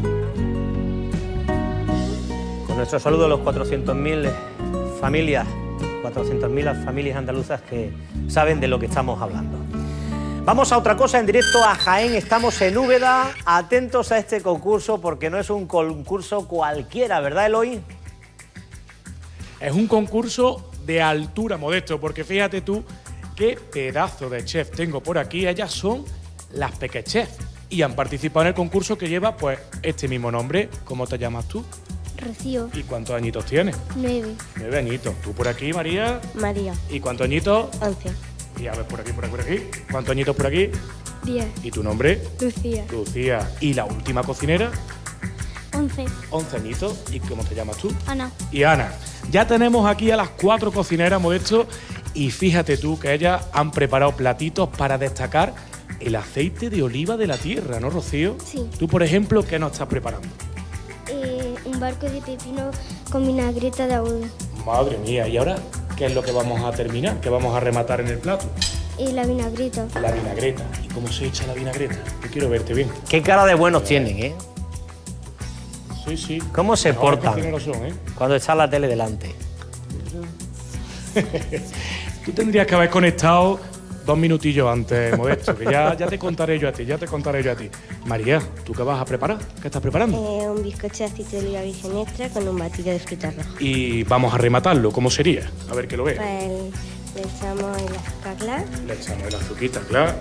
Con nuestro saludo a los 400.000 familias, 400.000 familias andaluzas que saben de lo que estamos hablando. Vamos a otra cosa, en directo a Jaén, estamos en Úbeda, atentos a este concurso porque no es un concurso cualquiera, ¿verdad, Eloy? Es un concurso de altura, Modesto, porque fíjate tú qué pedazo de chef tengo por aquí. Ellas son las Pequechef y han participado en el concurso que lleva pues este mismo nombre. ¿Cómo te llamas tú? Rocío. ¿Y cuántos añitos tienes? 9. 9 añitos. ¿Tú por aquí, María? María. ¿Y cuántos añitos? 11. Y a ver, por aquí. ¿Cuántos añitos por aquí? 10. ¿Y tu nombre? Lucía. Lucía. ¿Y la última cocinera? 11. 11 añitos. ¿Y cómo te llamas tú? Ana. Y Ana. Ya tenemos aquí a las 4 cocineras, Modesto, y fíjate tú que ellas han preparado platitos para destacar el aceite de oliva de la tierra, ¿no, Rocío? Sí. Tú, por ejemplo, ¿qué nos estás preparando? Un barco de pepino con vinagreta de agua. Madre mía, ¿y ahora qué es lo que vamos a terminar? ¿Qué vamos a rematar en el plato? La vinagreta. La vinagreta. ¿Y cómo se echa la vinagreta? Yo quiero verte bien. Qué cara de buenos tienen, ¿eh? Sí, sí. ¿Cómo se portan son, ¿eh? cuando está la tele delante? Tú tendrías que haber conectado 2 minutillos antes, Modesto, que ya te contaré yo a ti, María, ¿tú qué vas a preparar? ¿Qué estás preparando? Un bizcocho de aceite de oliva virgen extra con un batido de frutas rojas. Y vamos a rematarlo, ¿cómo sería? A ver que lo veas. Pues le echamos el azúcar glass. Le echamos el azuquita, claro.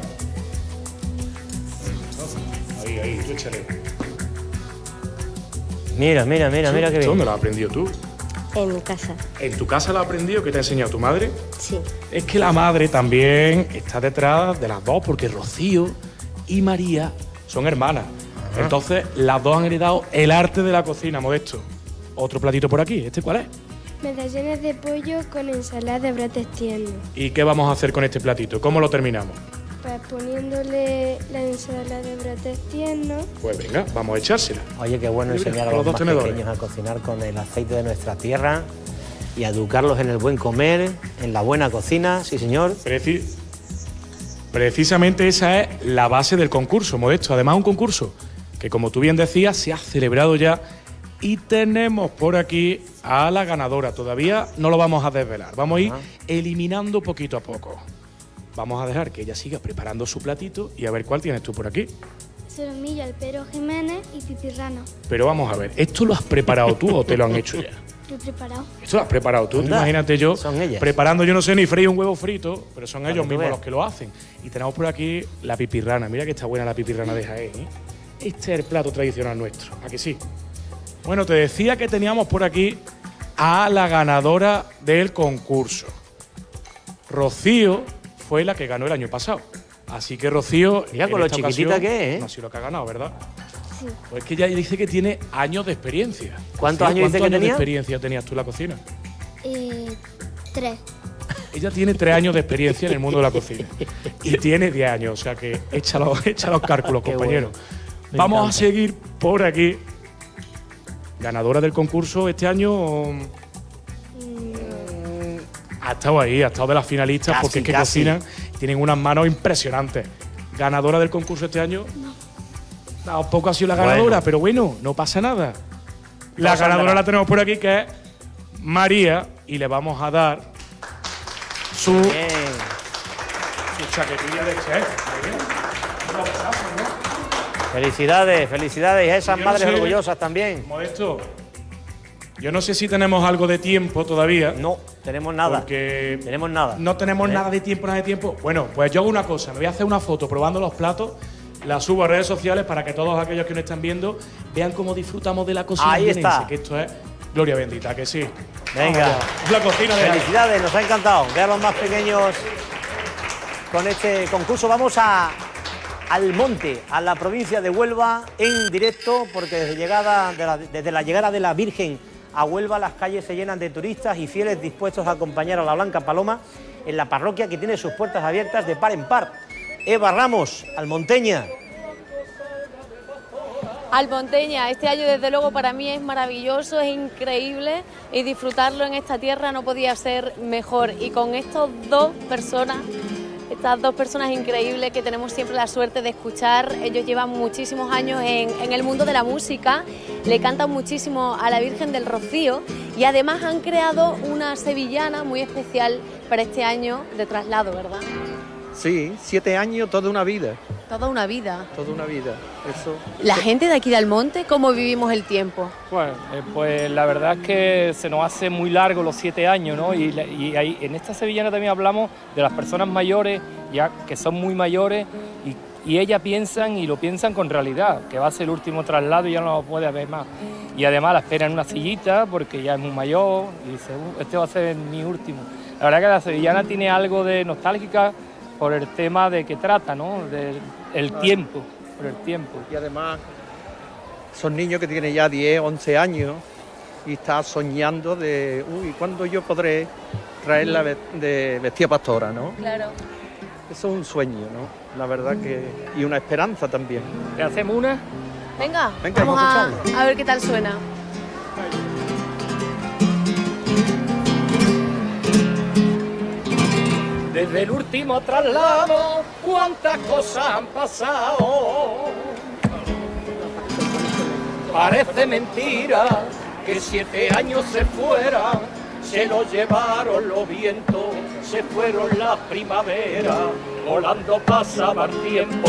Ahí, tú échale. Mira qué bien. ¿Dónde lo has aprendido tú? En mi casa. ¿En tu casa lo has aprendido? ¿Qué te ha enseñado tu madre? Sí. Es que la madre también está detrás de las dos, porque Rocío y María son hermanas. Entonces, las dos han heredado el arte de la cocina, Modesto. Otro platito por aquí, ¿este cuál es? Medallones de pollo con ensalada de brotes tiernos. ¿Y qué vamos a hacer con este platito? ¿Cómo lo terminamos? Pues poniéndole la ensalada de brotes tiernos. Pues venga, vamos a echársela. Oye, qué bueno enseñar a los más pequeños a cocinar con el aceite de nuestra tierra y a educarlos en el buen comer, en la buena cocina, sí señor. Precisamente esa es la base del concurso, Modesto. Además, un concurso que, como tú bien decías, se ha celebrado ya y tenemos por aquí a la ganadora. Todavía no lo vamos a desvelar, vamos a ir eliminando poquito a poco. Vamos a dejar que ella siga preparando su platito y a ver cuál tienes tú por aquí. Solomillo, Alpero Jiménez y pipirrano. Pero vamos a ver, ¿esto lo has preparado tú o te lo han hecho ya? Lo he preparado. Esto lo has preparado tú. Imagínate yo preparando, yo no sé ni freír un huevo frito, pero son ellos mismos los que lo hacen. Y tenemos por aquí la pipirrana. Mira que está buena la pipirrana de Jaén, ¿eh? Este es el plato tradicional nuestro, ¿a que sí? Bueno, te decía que teníamos por aquí a la ganadora del concurso. Rocío fue la que ganó el año pasado. Así que Rocío, mira con lo chiquitita que es, no ha sido lo que ha ganado, ¿verdad? Sí. Pues es que ella dice que tiene años de experiencia. ¿Cuántos años dice que tenía? ¿Cuántos años de experiencia tenías tú en la cocina? 3. Ella tiene 3 años de experiencia en el mundo de la cocina. Y tiene 10 años, o sea que echa los cálculos, compañeros. Bueno. Vamos a seguir por aquí. Ganadora del concurso este año. Ha estado ahí, ha estado de las finalistas, porque es que cocinan, tienen unas manos impresionantes. ¿Ganadora del concurso este año? No. Tampoco ha sido la ganadora, pero bueno, no pasa nada. La ganadora la tenemos por aquí, que es María, y le vamos a dar su chaquetilla de chef. Felicidades, felicidades a esas madres orgullosas también. Modesto, yo no sé si tenemos algo de tiempo todavía. No, tenemos nada. Porque tenemos nada. No tenemos nada de tiempo, Bueno, pues yo hago una cosa, me voy a hacer una foto probando los platos, la subo a redes sociales para que todos aquellos que nos están viendo vean cómo disfrutamos de la cocina. Ahí está. Que esto es gloria bendita, que sí. Venga. Es la cocina de felicidades, nos ha encantado ver a los más pequeños con este concurso. Vamos al monte, a la provincia de Huelva, en directo, porque desde la llegada de la Virgen a Huelva las calles se llenan de turistas y fieles dispuestos a acompañar a la Blanca Paloma en la parroquia que tiene sus puertas abiertas de par en par. Eva Ramos, almonteña. Almonteña, este año desde luego para mí es maravilloso, es increíble y disfrutarlo en esta tierra no podía ser mejor. Y con estas dos personas increíbles que tenemos siempre la suerte de escuchar, ellos llevan muchísimos años en el mundo de la música, le cantan muchísimo a la Virgen del Rocío y además han creado una sevillana muy especial para este año de traslado, ¿verdad? Sí, 7 años, toda una vida. Toda una vida. Toda una vida, eso. La gente de aquí de Almonte, ¿cómo vivimos el tiempo? Bueno, pues la verdad es que se nos hace muy largo los 7 años, ¿no? Y ahí, en esta sevillana también hablamos de las personas mayores, ya que son muy mayores, y ellas piensan y lo piensan con realidad, que va a ser el último traslado y ya no lo puede haber más. Y además la esperan en una sillita porque ya es muy mayor y dice, este va a ser mi último. La verdad que la sevillana tiene algo de nostálgica por el tema de que trata, ¿no? El tiempo, por el tiempo. Y además son niños que tienen ya 10, 11 años y está soñando de, ¿cuándo yo podré traerla de vestida pastora, no? Claro. Eso es un sueño, ¿no? La verdad que... y una esperanza también. ¿Le hacemos una? Venga, vamos a ver qué tal suena. Desde el último traslado, cuántas cosas han pasado. Parece mentira que 7 años se fueran se lo llevaron los vientos, se fueron las primaveras, volando pasaba el tiempo.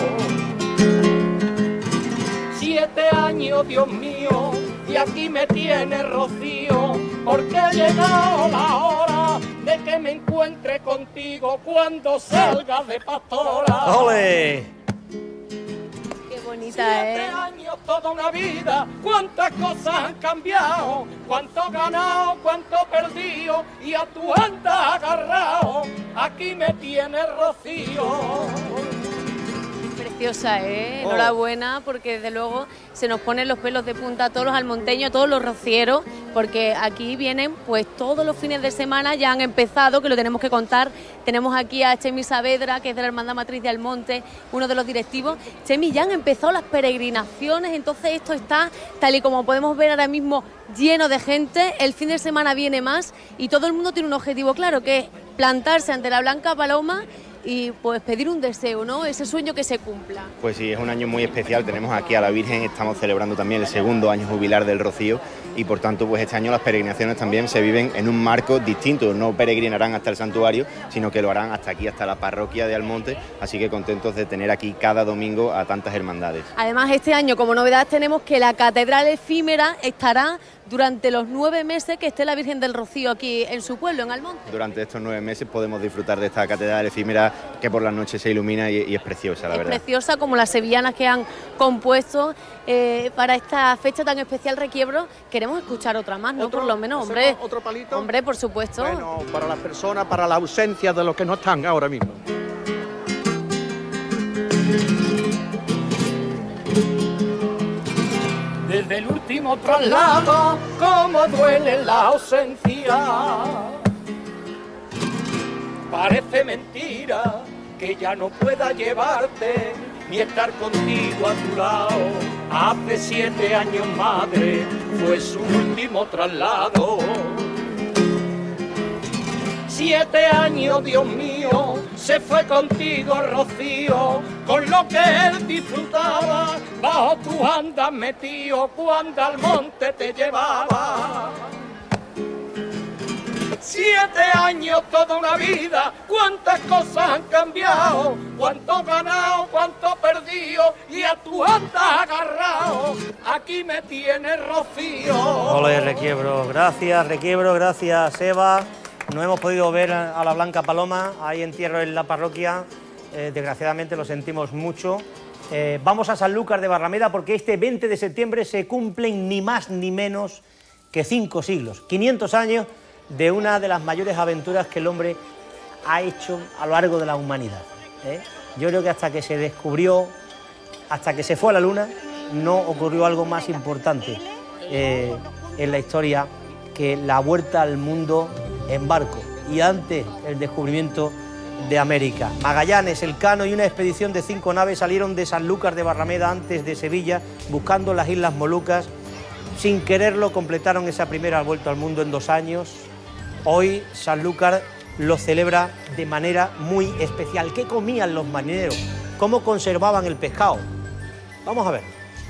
7 años, Dios mío, y aquí me tiene Rocío, porque ha llegado la hora de que me encuentre contigo cuando salga de pastora. ¡Ole! Qué bonita, 7 años, toda una vida, cuántas cosas han cambiado, cuánto ganado, cuánto perdido, y a tu andas agarrado, aquí me tiene Rocío. Preciosa, Enhorabuena, porque desde luego se nos ponen los pelos de punta a todos los almonteños, a todos los rocieros, porque aquí vienen pues todos los fines de semana, ya han empezado, que lo tenemos que contar. Tenemos aquí a Chemi Saavedra, que es de la Hermandad Matriz de Almonte, uno de los directivos. Chemi, ya han empezado las peregrinaciones, entonces esto está, tal y como podemos ver ahora mismo, lleno de gente. El fin de semana viene más y todo el mundo tiene un objetivo claro, que es plantarse ante la Blanca Paloma y pues pedir un deseo, ¿no? Ese sueño que se cumpla. Pues sí, es un año muy especial, tenemos aquí a la Virgen, estamos celebrando también el 2.º año jubilar del Rocío y por tanto pues este año las peregrinaciones también se viven en un marco distinto, no peregrinarán hasta el santuario, sino que lo harán hasta aquí, hasta la parroquia de Almonte, así que contentos de tener aquí cada domingo a tantas hermandades. Además este año como novedad tenemos que la catedral efímera estará durante los 9 meses que esté la Virgen del Rocío aquí en su pueblo, en Almonte. Durante estos 9 meses podemos disfrutar de esta catedral efímera que por las noches se ilumina y es preciosa, la verdad. Es preciosa, como las sevillanas que han compuesto para esta fecha tan especial, Requiebro. Queremos escuchar otra más, ¿no? Por lo menos, hombre. ¿Otro palito? Hombre, por supuesto. Bueno, para las personas, para la ausencia de los que no están ahora mismo. Desde el último traslado, cómo duele la ausencia. Parece mentira que ya no pueda llevarte ni estar contigo a tu lado. Hace 7 años, madre, fue su último traslado. 7 años, Dios mío, se fue contigo, Rocío, con lo que él disfrutaba, bajo tus andas metido, cuando al monte te llevaba. 7 años, toda una vida, cuántas cosas han cambiado, cuánto ganado, cuánto perdido, y a tu andas agarrado, aquí me tiene Rocío. Ole, Requiebro, gracias Eva. No hemos podido ver a la Blanca Paloma, hay entierro en la parroquia, desgraciadamente lo sentimos mucho. Vamos a Sanlúcar de Barrameda porque este 20 de septiembre se cumplen ni más ni menos que 5 siglos, 500 años de una de las mayores aventuras que el hombre ha hecho a lo largo de la humanidad. Yo creo que hasta que se descubrió, hasta que se fue a la luna, no ocurrió algo más importante en la historia que la vuelta al mundo en barco y antes el descubrimiento de América. Magallanes, Elcano y una expedición de 5 naves salieron de Sanlúcar de Barrameda antes de Sevilla buscando las Islas Molucas. Sin quererlo completaron esa primera vuelta al mundo en 2 años. Hoy Sanlúcar lo celebra de manera muy especial. ¿Qué comían los marineros? ¿Cómo conservaban el pescado? Vamos a ver.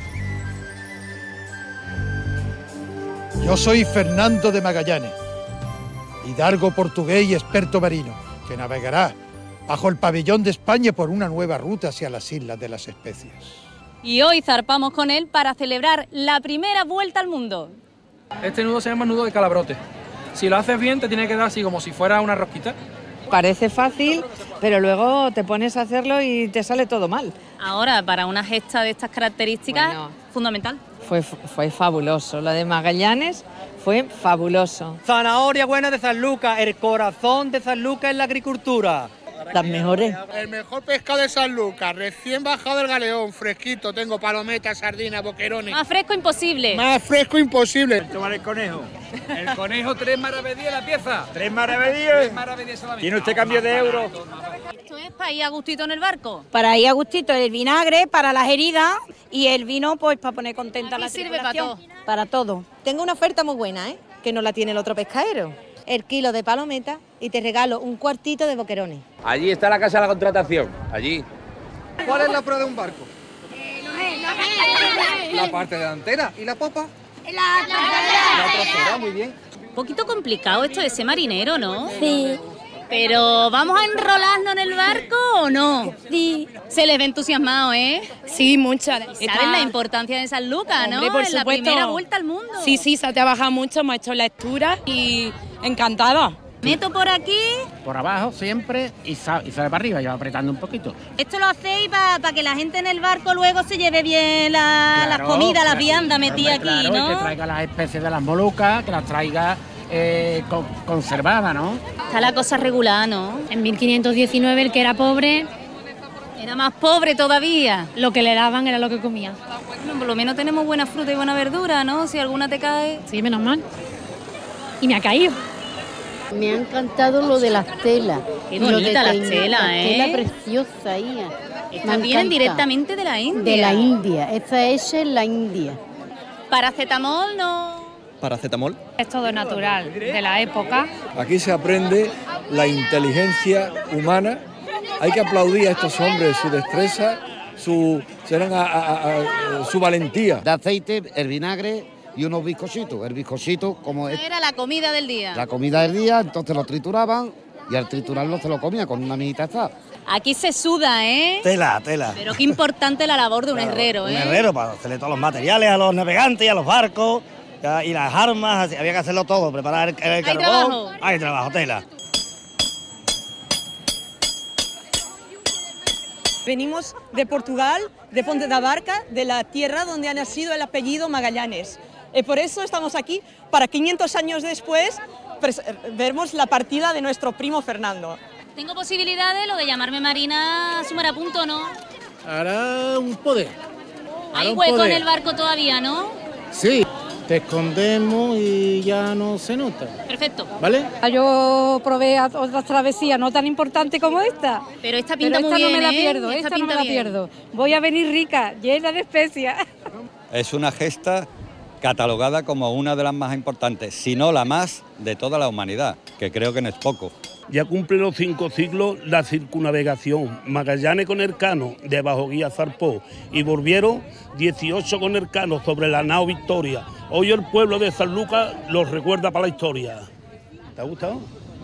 Yo soy Fernando de Magallanes, hidalgo portugués y experto marino, que navegará bajo el pabellón de España por una nueva ruta hacia las Islas de las Especias. Y hoy zarpamos con él para celebrar la primera vuelta al mundo. Este nudo se llama nudo de calabrote. Si lo haces bien te tiene que dar así como si fuera una rosquita. Parece fácil, pero luego te pones a hacerlo y te sale todo mal. Ahora, para una gesta de estas características, fundamental. Fue fabuloso, lo de Magallanes fue fabuloso. Zanahoria buena de Sanlúcar, el corazón de Sanlúcar es la agricultura. Las mejores. El mejor pescado de Sanlúcar, recién bajado del galeón, fresquito, tengo palometas, sardinas, boquerones. Más fresco imposible. Más fresco imposible. Tomar el conejo. El conejo 3 maravedíes la pieza. 3 maravedíes. 3 maravedíes solamente. ¿Tiene usted cambio de euro? ¿Esto es para ir a gustito en el barco? Para ir a gustito, el vinagre para las heridas y el vino pues para poner contenta la tripulación. Para todo. Tengo una oferta muy buena, que no la tiene el otro pescadero. El kilo de palometa y te regalo un cuartito de boquerones. Allí está la casa de la contratación, allí. ¿Cuál es la proa de un barco? La parte delantera. ¿Y la popa? La trasera, muy bien. Un poquito complicado esto de ser marinero, ¿no? Sí. Pero ¿vamos a enrolarnos en el barco o no? Sí. Se les ve entusiasmado, ¿eh? Sí, mucho. ¿Saben la importancia de San Lucas, no? Hombre, por en la supuesto. primera vuelta al mundo. Sí, se ha trabajado mucho, hemos hecho lecturas y encantada. Meto por aquí. Por abajo siempre y sale para arriba, y va apretando un poquito. Esto lo hacéis para que la gente en el barco luego se lleve bien las comidas, las viandas metidas aquí, claro, ¿no? Y que traiga las especies de las Molucas, que las traiga conservadas, ¿no? Está la cosa regular, ¿no? En 1519 el que era pobre era más pobre todavía. Lo que le daban era lo que comía. Bueno, por lo menos tenemos buena fruta y buena verdura, ¿no? Si alguna te cae. Sí, menos mal. Y me ha caído. Me ha encantado lo de las telas. Qué bonita las telas, ¿eh? Tela preciosa ahí. Estas vienen directamente de la India. De la India. Esta es en la India. Paracetamol, no. ¿Paracetamol? Es todo natural, de la época. Aquí se aprende la inteligencia humana. Hay que aplaudir a estos hombres su destreza, su valentía. De aceite, el vinagre y unos bizcochitos. El bizcochito, como es Era la comida del día. la comida del día, entonces lo trituraban y al triturarlo se lo comía con una minita asada. Aquí se suda, ¿eh? Tela. Pero qué importante la labor de un herrero, ¿eh? Un herrero para hacerle todos los materiales a los navegantes y a los barcos y las armas, había que hacerlo todo, preparar el carbón. trabajo. Hay trabajo, tela. Venimos de Portugal, de Ponte da Barca, de la tierra donde ha nacido el apellido Magallanes. Por eso estamos aquí, para 500 años después, vemos la partida de nuestro primo Fernando. ¿Tengo posibilidades lo de llamarme Marina sumar a punto, no? Hará un poder. Hay hueco en el barco todavía, ¿no? Sí, te escondemos y ya no se nota. Perfecto. ¿Vale? Yo probé otras travesías no tan importantes como esta. Pero esta pinta Pero muy esta bien, no me la ¿eh? pierdo, esta no me la pierdo. Voy a venir rica, llena de especias. Es una gesta catalogada como una de las más importantes, si no la más, de toda la humanidad, que creo que no es poco. Ya cumple los 5 siglos la circunnavegación. Magallanes con Elcano de bajo guía zarpó y volvieron 18 con Elcano sobre la nao Victoria. Hoy el pueblo de San Lucas los recuerda para la historia. ¿Te ha gustado?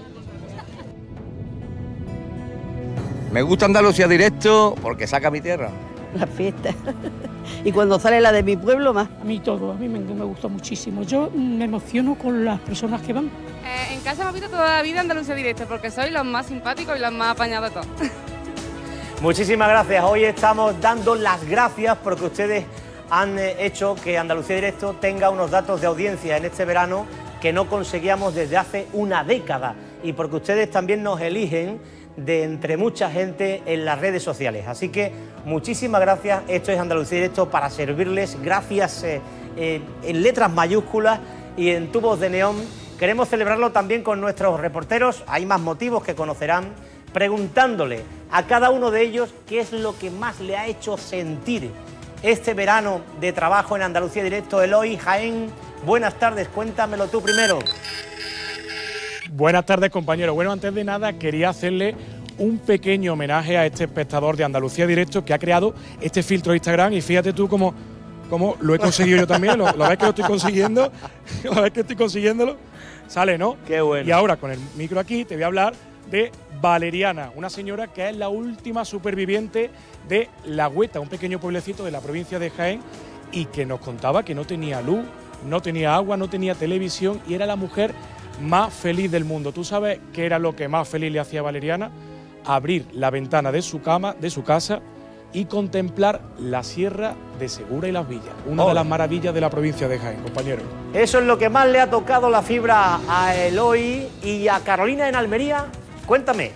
Me gusta Andalucía Directo porque saca mi tierra. La fiesta. Y cuando sale la de mi pueblo, más. A mí todo, a mí me gustó muchísimo. Yo me emociono con las personas que van. En casa hemos visto toda la vida Andalucía Directo porque sois los más simpáticos y los más apañados de todos. Muchísimas gracias. Hoy estamos dando las gracias porque ustedes han hecho que Andalucía Directo tenga unos datos de audiencia en este verano que no conseguíamos desde hace una década y porque ustedes también nos eligen de entre mucha gente en las redes sociales. Así que muchísimas gracias. Esto es Andalucía Directo para servirles. Gracias en letras mayúsculas y en tubos de neón. Queremos celebrarlo también con nuestros reporteros. Hay más motivos que conocerán, preguntándole a cada uno de ellos qué es lo que más le ha hecho sentir este verano de trabajo en Andalucía Directo. Eloy, Jaén, buenas tardes, cuéntamelo tú primero. Buenas tardes, compañeros. Bueno, antes de nada quería hacerle un pequeño homenaje a este espectador de Andalucía Directo que ha creado este filtro de Instagram y fíjate tú cómo lo he conseguido yo también, lo ves que lo estoy consiguiendo, lo ves que estoy consiguiéndolo, sale, ¿no? Qué bueno. Y ahora con el micro aquí te voy a hablar de Valeriana, una señora que es la última superviviente de La Hueta, un pequeño pueblecito de la provincia de Jaén y que nos contaba que no tenía luz, no tenía agua, no tenía televisión y era la mujer más feliz del mundo. ¿Tú sabes qué era lo que más feliz le hacía a Valeriana? Abrir la ventana de su cama, de su casa y contemplar la Sierra de Segura y Las Villas, una de las maravillas de la provincia de Jaén, compañeros. Eso es lo que más le ha tocado la fibra a Eloy y a Carolina en Almería. Cuéntame.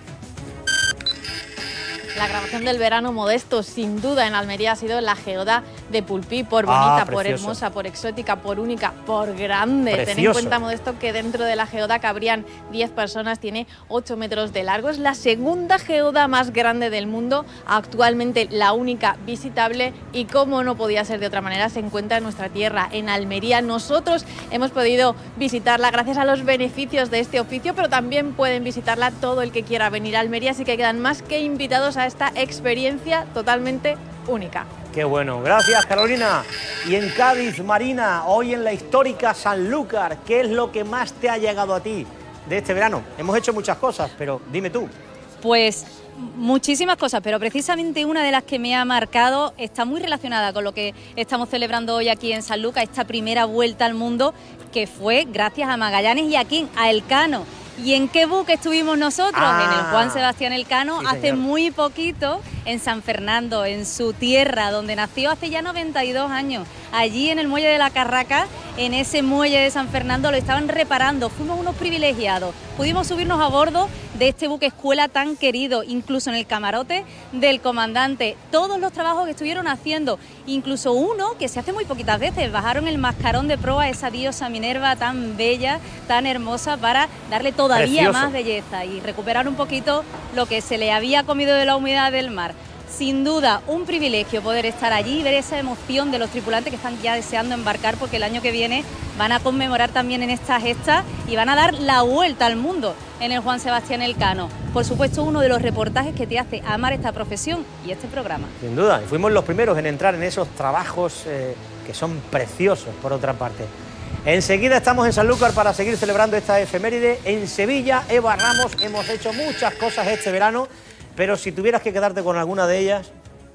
La grabación del verano modesto, sin duda, en Almería ha sido la geoda de Pulpí, por bonita, por hermosa, por exótica, por única, por grande. Precioso. Ten en cuenta, Modesto, que dentro de la geoda cabrían 10 personas, tiene 8 metros de largo. Es la segunda geoda más grande del mundo, actualmente la única visitable y, como no podía ser de otra manera, se encuentra en nuestra tierra, en Almería. Nosotros hemos podido visitarla gracias a los beneficios de este oficio, pero también pueden visitarla todo el que quiera venir a Almería, así que quedan más que invitados a esta experiencia totalmente única. Qué bueno, gracias Carolina. Y en Cádiz, Marina, hoy en la histórica Sanlúcar, ¿qué es lo que más te ha llegado a ti de este verano? Hemos hecho muchas cosas, pero dime tú. Pues muchísimas cosas, pero precisamente una de las que me ha marcado está muy relacionada con lo que estamos celebrando hoy aquí en Sanlúcar, esta primera vuelta al mundo que fue gracias a Magallanes y a quién, a Elcano. ¿Y en qué buque estuvimos nosotros? En el Juan Sebastián Elcano, sí, hace muy poquito, en San Fernando, en su tierra, donde nació hace ya 92 años. Allí en el muelle de la Carraca, en ese muelle de San Fernando, lo estaban reparando. Fuimos unos privilegiados. Pudimos subirnos a bordo de este buque escuela tan querido, incluso en el camarote del comandante. Todos los trabajos que estuvieron haciendo, incluso uno que se hace muy poquitas veces, bajaron el mascarón de proa a esa diosa Minerva tan bella, tan hermosa, para darle todavía más belleza y recuperar un poquito lo que se le había comido de la humedad del mar. Sin duda, un privilegio poder estar allí y ver esa emoción de los tripulantes que están ya deseando embarcar, porque el año que viene van a conmemorar también en esta gesta y van a dar la vuelta al mundo en el Juan Sebastián Elcano. Por supuesto, uno de los reportajes que te hace amar esta profesión y este programa. Sin duda, y fuimos los primeros en entrar en esos trabajos que son preciosos, por otra parte. Enseguida estamos en Sanlúcar para seguir celebrando esta efeméride. En Sevilla, Eva Ramos, hemos hecho muchas cosas este verano, pero si tuvieras que quedarte con alguna de ellas...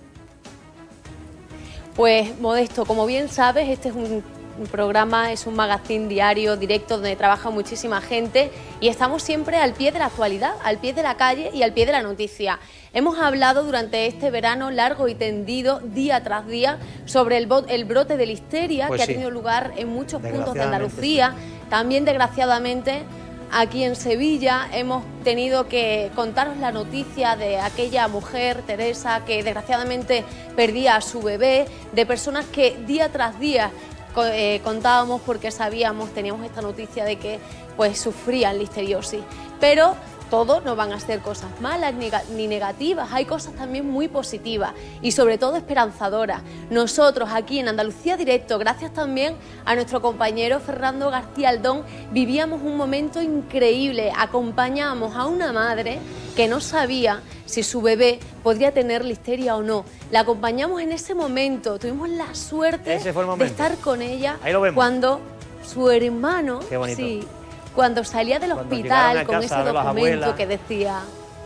Pues, Modesto, como bien sabes, este es un programa, es un magazine diario, directo, donde trabaja muchísima gente y estamos siempre al pie de la actualidad, al pie de la calle y al pie de la noticia. Hemos hablado durante este verano largo y tendido, día tras día, sobre el brote de listeria que ha tenido lugar en muchos puntos de Andalucía. También, desgraciadamente, aquí en Sevilla hemos tenido que contaros la noticia de aquella mujer, Teresa, que desgraciadamente perdía a su bebé, de personas que día tras día contábamos porque sabíamos, teníamos esta noticia de que pues sufrían listeriosis. Pero todo no van a ser cosas malas ni negativas, hay cosas también muy positivas y sobre todo esperanzadoras. Nosotros aquí en Andalucía Directo, gracias también a nuestro compañero Fernando García Aldón, vivíamos un momento increíble. Acompañábamos a una madre que no sabía si su bebé podría tener listeria o no. La acompañamos en ese momento, tuvimos la suerte de estar con ella cuando su hermano... Qué bonito. Sí, cuando salía del hospital con ese documento que decía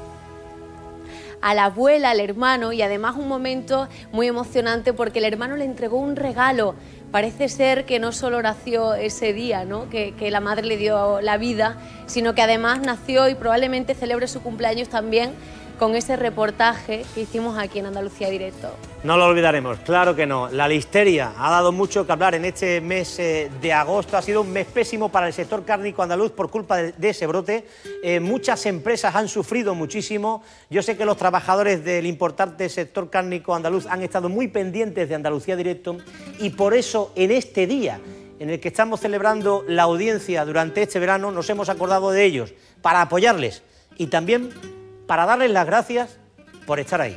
a la abuela, al hermano, y además un momento muy emocionante porque el hermano le entregó un regalo. Parece ser que no solo nació ese día, ¿no? que la madre le dio la vida, sino que además nació y probablemente celebre su cumpleaños también con ese reportaje que hicimos aquí en Andalucía Directo. No lo olvidaremos, claro que no. La listeria ha dado mucho que hablar en este mes de agosto. Ha sido un mes pésimo para el sector cárnico andaluz por culpa de ese brote. Muchas empresas han sufrido muchísimo. Yo sé que los trabajadores del importante sector cárnico andaluz han estado muy pendientes de Andalucía Directo y por eso en este día en el que estamos celebrando la audiencia durante este verano nos hemos acordado de ellos para apoyarles y también para darles las gracias por estar ahí.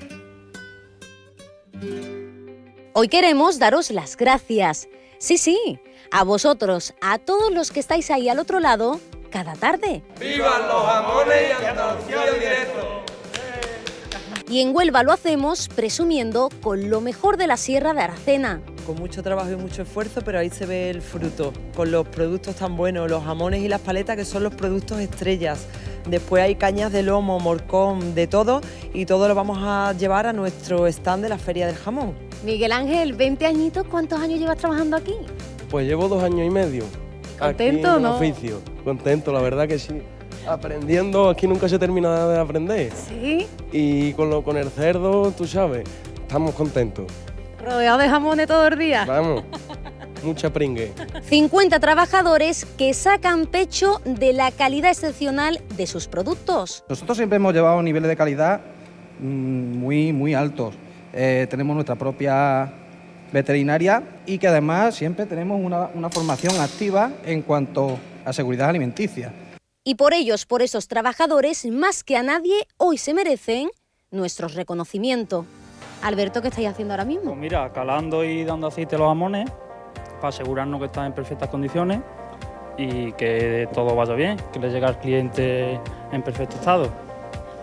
Hoy queremos daros las gracias. Sí, a vosotros, a todos los que estáis ahí al otro lado, cada tarde. ¡Vivan los jamones y Andalucía Directo! Y en Huelva lo hacemos presumiendo con lo mejor de la Sierra de Aracena. Con mucho trabajo y mucho esfuerzo, pero ahí se ve el fruto, con los productos tan buenos, los jamones y las paletas, que son los productos estrellas. Después hay cañas de lomo, morcón, de todo, y todo lo vamos a llevar a nuestro stand de la Feria del Jamón. Miguel Ángel, 20 añitos, ¿cuántos años llevas trabajando aquí? Pues llevo 2 años y medio. ¿Contento o no? Oficio. Contento, la verdad que sí. Aprendiendo, aquí nunca se termina de aprender. ¿Sí? Y con el cerdo, tú sabes, estamos contentos. ¿Rodeado de jamones todo el día? Vamos, mucha pringue. 50 trabajadores que sacan pecho de la calidad excepcional de sus productos. Nosotros siempre hemos llevado niveles de calidad muy altos. Tenemos nuestra propia veterinaria y que además siempre tenemos una formación activa en cuanto a seguridad alimenticia. Y por ellos, por esos trabajadores, más que a nadie, hoy se merecen nuestro reconocimiento. Alberto, ¿qué estáis haciendo ahora mismo? Pues mira, calando y dando aceite a los jamones para asegurarnos que están en perfectas condiciones y que todo vaya bien, que le llegue al cliente en perfecto estado.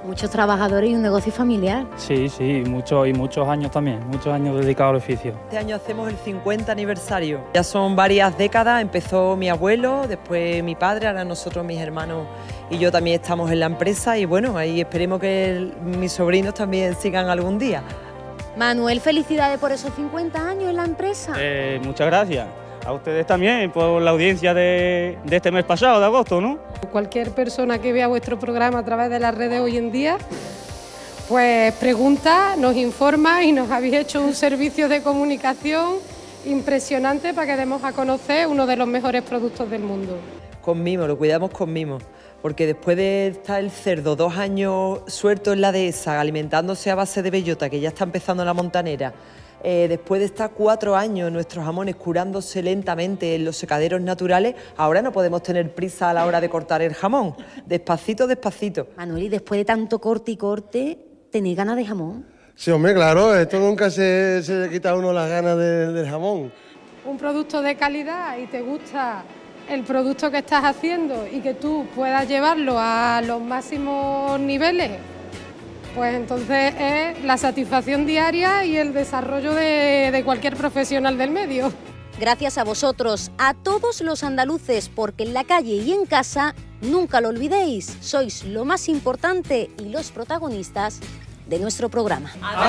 Muchos trabajadores y un negocio familiar. Sí, muchos años también, muchos años dedicados al oficio. Este año hacemos el 50 aniversario. Ya son varias décadas, empezó mi abuelo, después mi padre, ahora nosotros, mis hermanos y yo también estamos en la empresa y bueno, ahí esperemos que mis sobrinos también sigan algún día. Manuel, felicidades por esos 50 años en la empresa. Muchas gracias. A ustedes también por la audiencia de este mes pasado, de agosto, ¿no? Cualquier persona que vea vuestro programa a través de las redes hoy en día, pues pregunta, nos informa y nos habéis hecho un servicio de comunicación impresionante para que demos a conocer uno de los mejores productos del mundo. Con mimo, lo cuidamos con mimo, porque después de estar el cerdo 2 años suelto en la dehesa, alimentándose a base de bellota, que ya está empezando en la montanera, después de estar 4 años nuestros jamones curándose lentamente en los secaderos naturales, ahora no podemos tener prisa a la hora de cortar el jamón. Despacito, despacito. Manuel, y después de tanto corte y corte, ¿tenéis ganas de jamón? Sí, hombre, claro, esto nunca se le quita a uno las ganas del jamón. Un producto de calidad y te gusta el producto que estás haciendo y que tú puedas llevarlo a los máximos niveles, pues entonces es la satisfacción diaria y el desarrollo de cualquier profesional del medio. Gracias a vosotros, a todos los andaluces, porque en la calle y en casa, nunca lo olvidéis, sois lo más importante y los protagonistas de nuestro programa.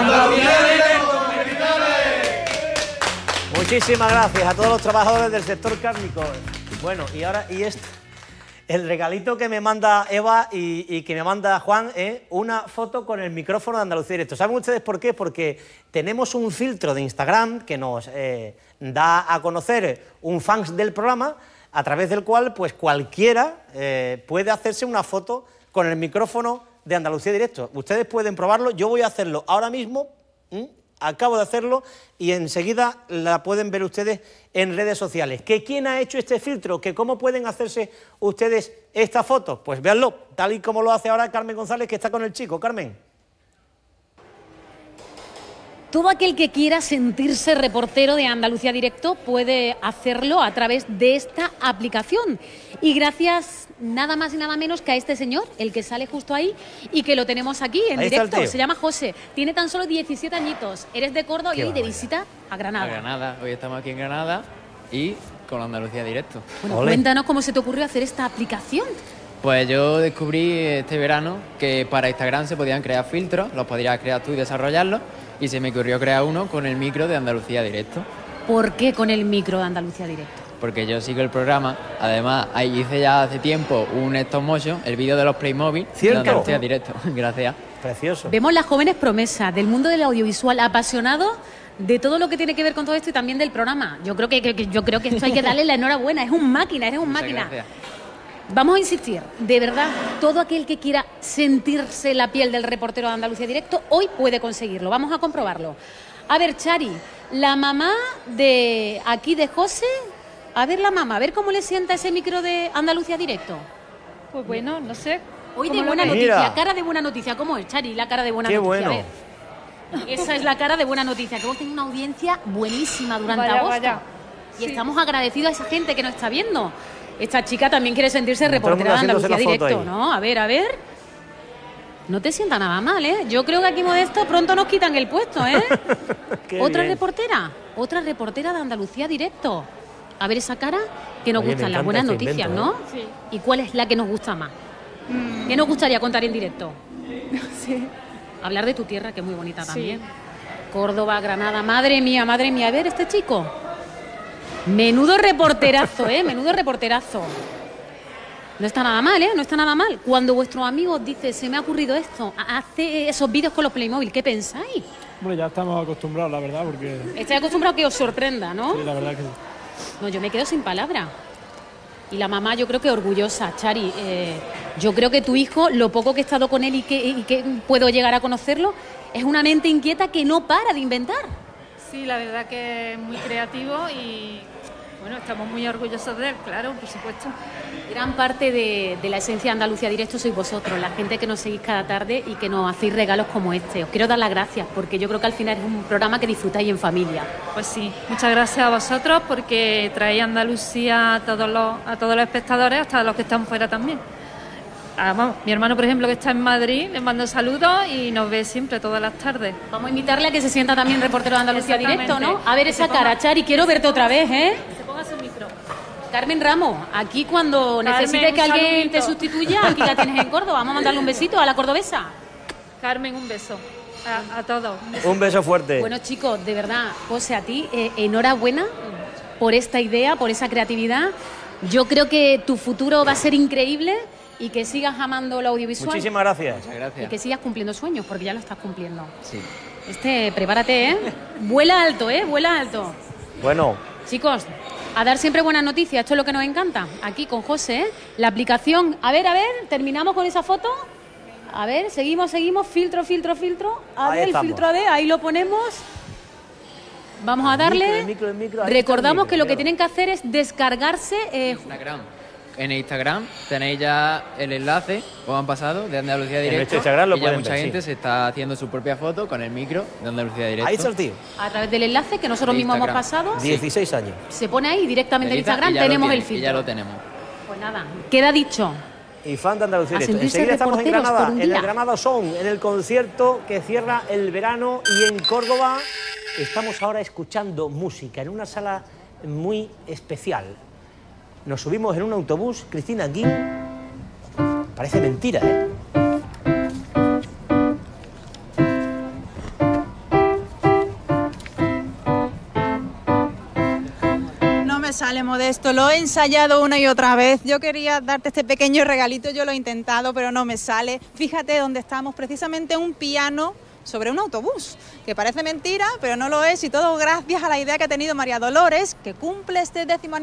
Muchísimas gracias a todos los trabajadores del sector cárnico. Bueno, y ahora, el regalito que me manda Eva y que me manda Juan es una foto con el micrófono de Andalucía Directo. ¿Saben ustedes por qué? Porque tenemos un filtro de Instagram que nos da a conocer un fans del programa, a través del cual pues cualquiera puede hacerse una foto con el micrófono de Andalucía Directo. Ustedes pueden probarlo, yo voy a hacerlo ahora mismo. Acabo de hacerlo y enseguida la pueden ver ustedes en redes sociales. ¿Que quién ha hecho este filtro? ¿Que cómo pueden hacerse ustedes esta foto? Pues véanlo, tal y como lo hace ahora Carmen González, que está con el chico. Carmen. Todo aquel que quiera sentirse reportero de Andalucía Directo puede hacerlo a través de esta aplicación. Y gracias nada más y nada menos que a este señor, el que sale justo ahí y que lo tenemos aquí en directo. Se llama José, tiene tan solo 17 añitos. Eres de Córdoba y hoy de visita a Granada. A Granada, hoy estamos aquí en Granada y con Andalucía Directo. Bueno, cuéntanos cómo se te ocurrió hacer esta aplicación. Pues yo descubrí este verano que para Instagram se podían crear filtros, los podrías crear tú y desarrollarlos, y se me ocurrió crear uno con el micro de Andalucía Directo. ¿Por qué con el micro de Andalucía Directo? Porque yo sigo el programa, además ahí hice ya hace tiempo un stop motion, el vídeo de los Playmobil de Andalucía Directo. Gracias. Precioso. Vemos las jóvenes promesas del mundo del audiovisual, apasionados de todo lo que tiene que ver con todo esto y también del programa. Yo creo que esto hay que darle la enhorabuena, es un máquina, eres un máquina. Gracias. Vamos a insistir, de verdad, todo aquel que quiera sentirse la piel del reportero de Andalucía Directo, hoy puede conseguirlo. Vamos a comprobarlo. A ver, Chari, la mamá de aquí de José, a ver la mamá, a ver cómo le sienta ese micro de Andalucía Directo. Pues bueno, no sé. Hoy de buena noticia, cara de buena noticia. ¿Cómo es, Chari, la cara de buena noticia? Bueno. A ver. Esa es la cara de buena noticia, que vos tenés una audiencia buenísima durante agosto. Vaya. Y estamos agradecidos a esa gente que nos está viendo. Esta chica también quiere sentirse reportera de Andalucía Directo, ¿no? A ver. No te sienta nada mal, ¿eh? Yo creo que aquí, Modesto, pronto nos quitan el puesto, ¿eh? Otra reportera de Andalucía Directo. A ver esa cara que nos gustan, las buenas noticias, ¿no? Sí. ¿Y cuál es la que nos gusta más? ¿Qué nos gustaría contar en directo? Sí. Hablar de tu tierra, que es muy bonita también. Córdoba, Granada, madre mía, a ver este chico. Menudo reporterazo, menudo reporterazo. No está nada mal, no está nada mal. Cuando vuestro amigo dice, se me ha ocurrido esto, hace esos vídeos con los Playmobil, ¿qué pensáis? Bueno, ya estamos acostumbrados, la verdad, porque... Estáis acostumbrados a que os sorprenda, ¿no? Sí, la verdad que sí. No, yo me quedo sin palabras. Y la mamá yo creo que orgullosa, Chari. Yo creo que tu hijo, lo poco que he estado con él y que puedo llegar a conocerlo, es una mente inquieta que no para de inventar. Sí, la verdad que es muy creativo y bueno, estamos muy orgullosos de él, claro, por supuesto. Gran parte de la esencia de Andalucía Directo sois vosotros, la gente que nos seguís cada tarde y que nos hacéis regalos como este. Os quiero dar las gracias porque yo creo que al final es un programa que disfrutáis en familia. Pues sí, muchas gracias a vosotros porque traéis Andalucía a todos los espectadores, hasta los que están fuera también. Vamos, mi hermano, por ejemplo, que está en Madrid, le mando saludos y nos ve siempre todas las tardes. Vamos a invitarle a que se sienta también reportero de Andalucía Directo, ¿no? A ver esa Que se cara, Chari, quiero verte otra vez, ¿eh? Se ponga su micro. Carmen Ramos, aquí cuando Carmen, necesites que un alguien saludito. te sustituya, aquí la tienes en Córdoba. Vamos a mandarle un besito a la cordobesa. Carmen, un beso a todos. Un beso fuerte. Bueno, chicos, de verdad, José, a ti, enhorabuena por esta idea, por esa creatividad. Yo creo que tu futuro va a ser increíble y que sigas amando lo audiovisual. Muchísimas gracias. Muchas gracias. Y que sigas cumpliendo sueños, porque ya lo estás cumpliendo. Sí. Prepárate, ¿eh? Vuela alto, ¿eh? Vuela alto. Bueno, Chicos, a dar siempre buenas noticias, esto es lo que nos encanta. Aquí con José, ¿eh? La aplicación... A ver, terminamos con esa foto. A ver, seguimos, filtro. A Ahí ver, el estamos. filtro AD, ahí lo ponemos. Vamos a darle... el micro, ahí Recordamos está que el lo micro, que tienen que hacer es descargarse... Instagram. En Instagram tenéis ya el enlace, como han pasado, de Andalucía Directo. nuestro Instagram lo y ya pueden mucha ver, gente sí. se está haciendo su propia foto con el micro de Andalucía Directo. ahí está el tío. a través del enlace que nosotros De mismos hemos Instagram. pasado. 16 años. Se pone ahí directamente en Delita Instagram, y ya lo tenemos tiene, el filtro. Y ya lo tenemos. Pues nada, queda dicho. Y fan de Andalucía A Directo. sentirse Enseguida estamos en reporteros Granada, por un en día. el Granada Sound, en el concierto que cierra el verano, y en Córdoba estamos ahora escuchando música en una sala muy especial. Nos subimos en un autobús, Cristina, aquí. Parece mentira, ¿eh? No me sale, Modesto, lo he ensayado una y otra vez. Yo quería darte este pequeño regalito, yo lo he intentado, pero no me sale. Fíjate dónde estamos, precisamente un piano sobre un autobús, que parece mentira, pero no lo es, y todo gracias a la idea que ha tenido María Dolores, que cumple este décimo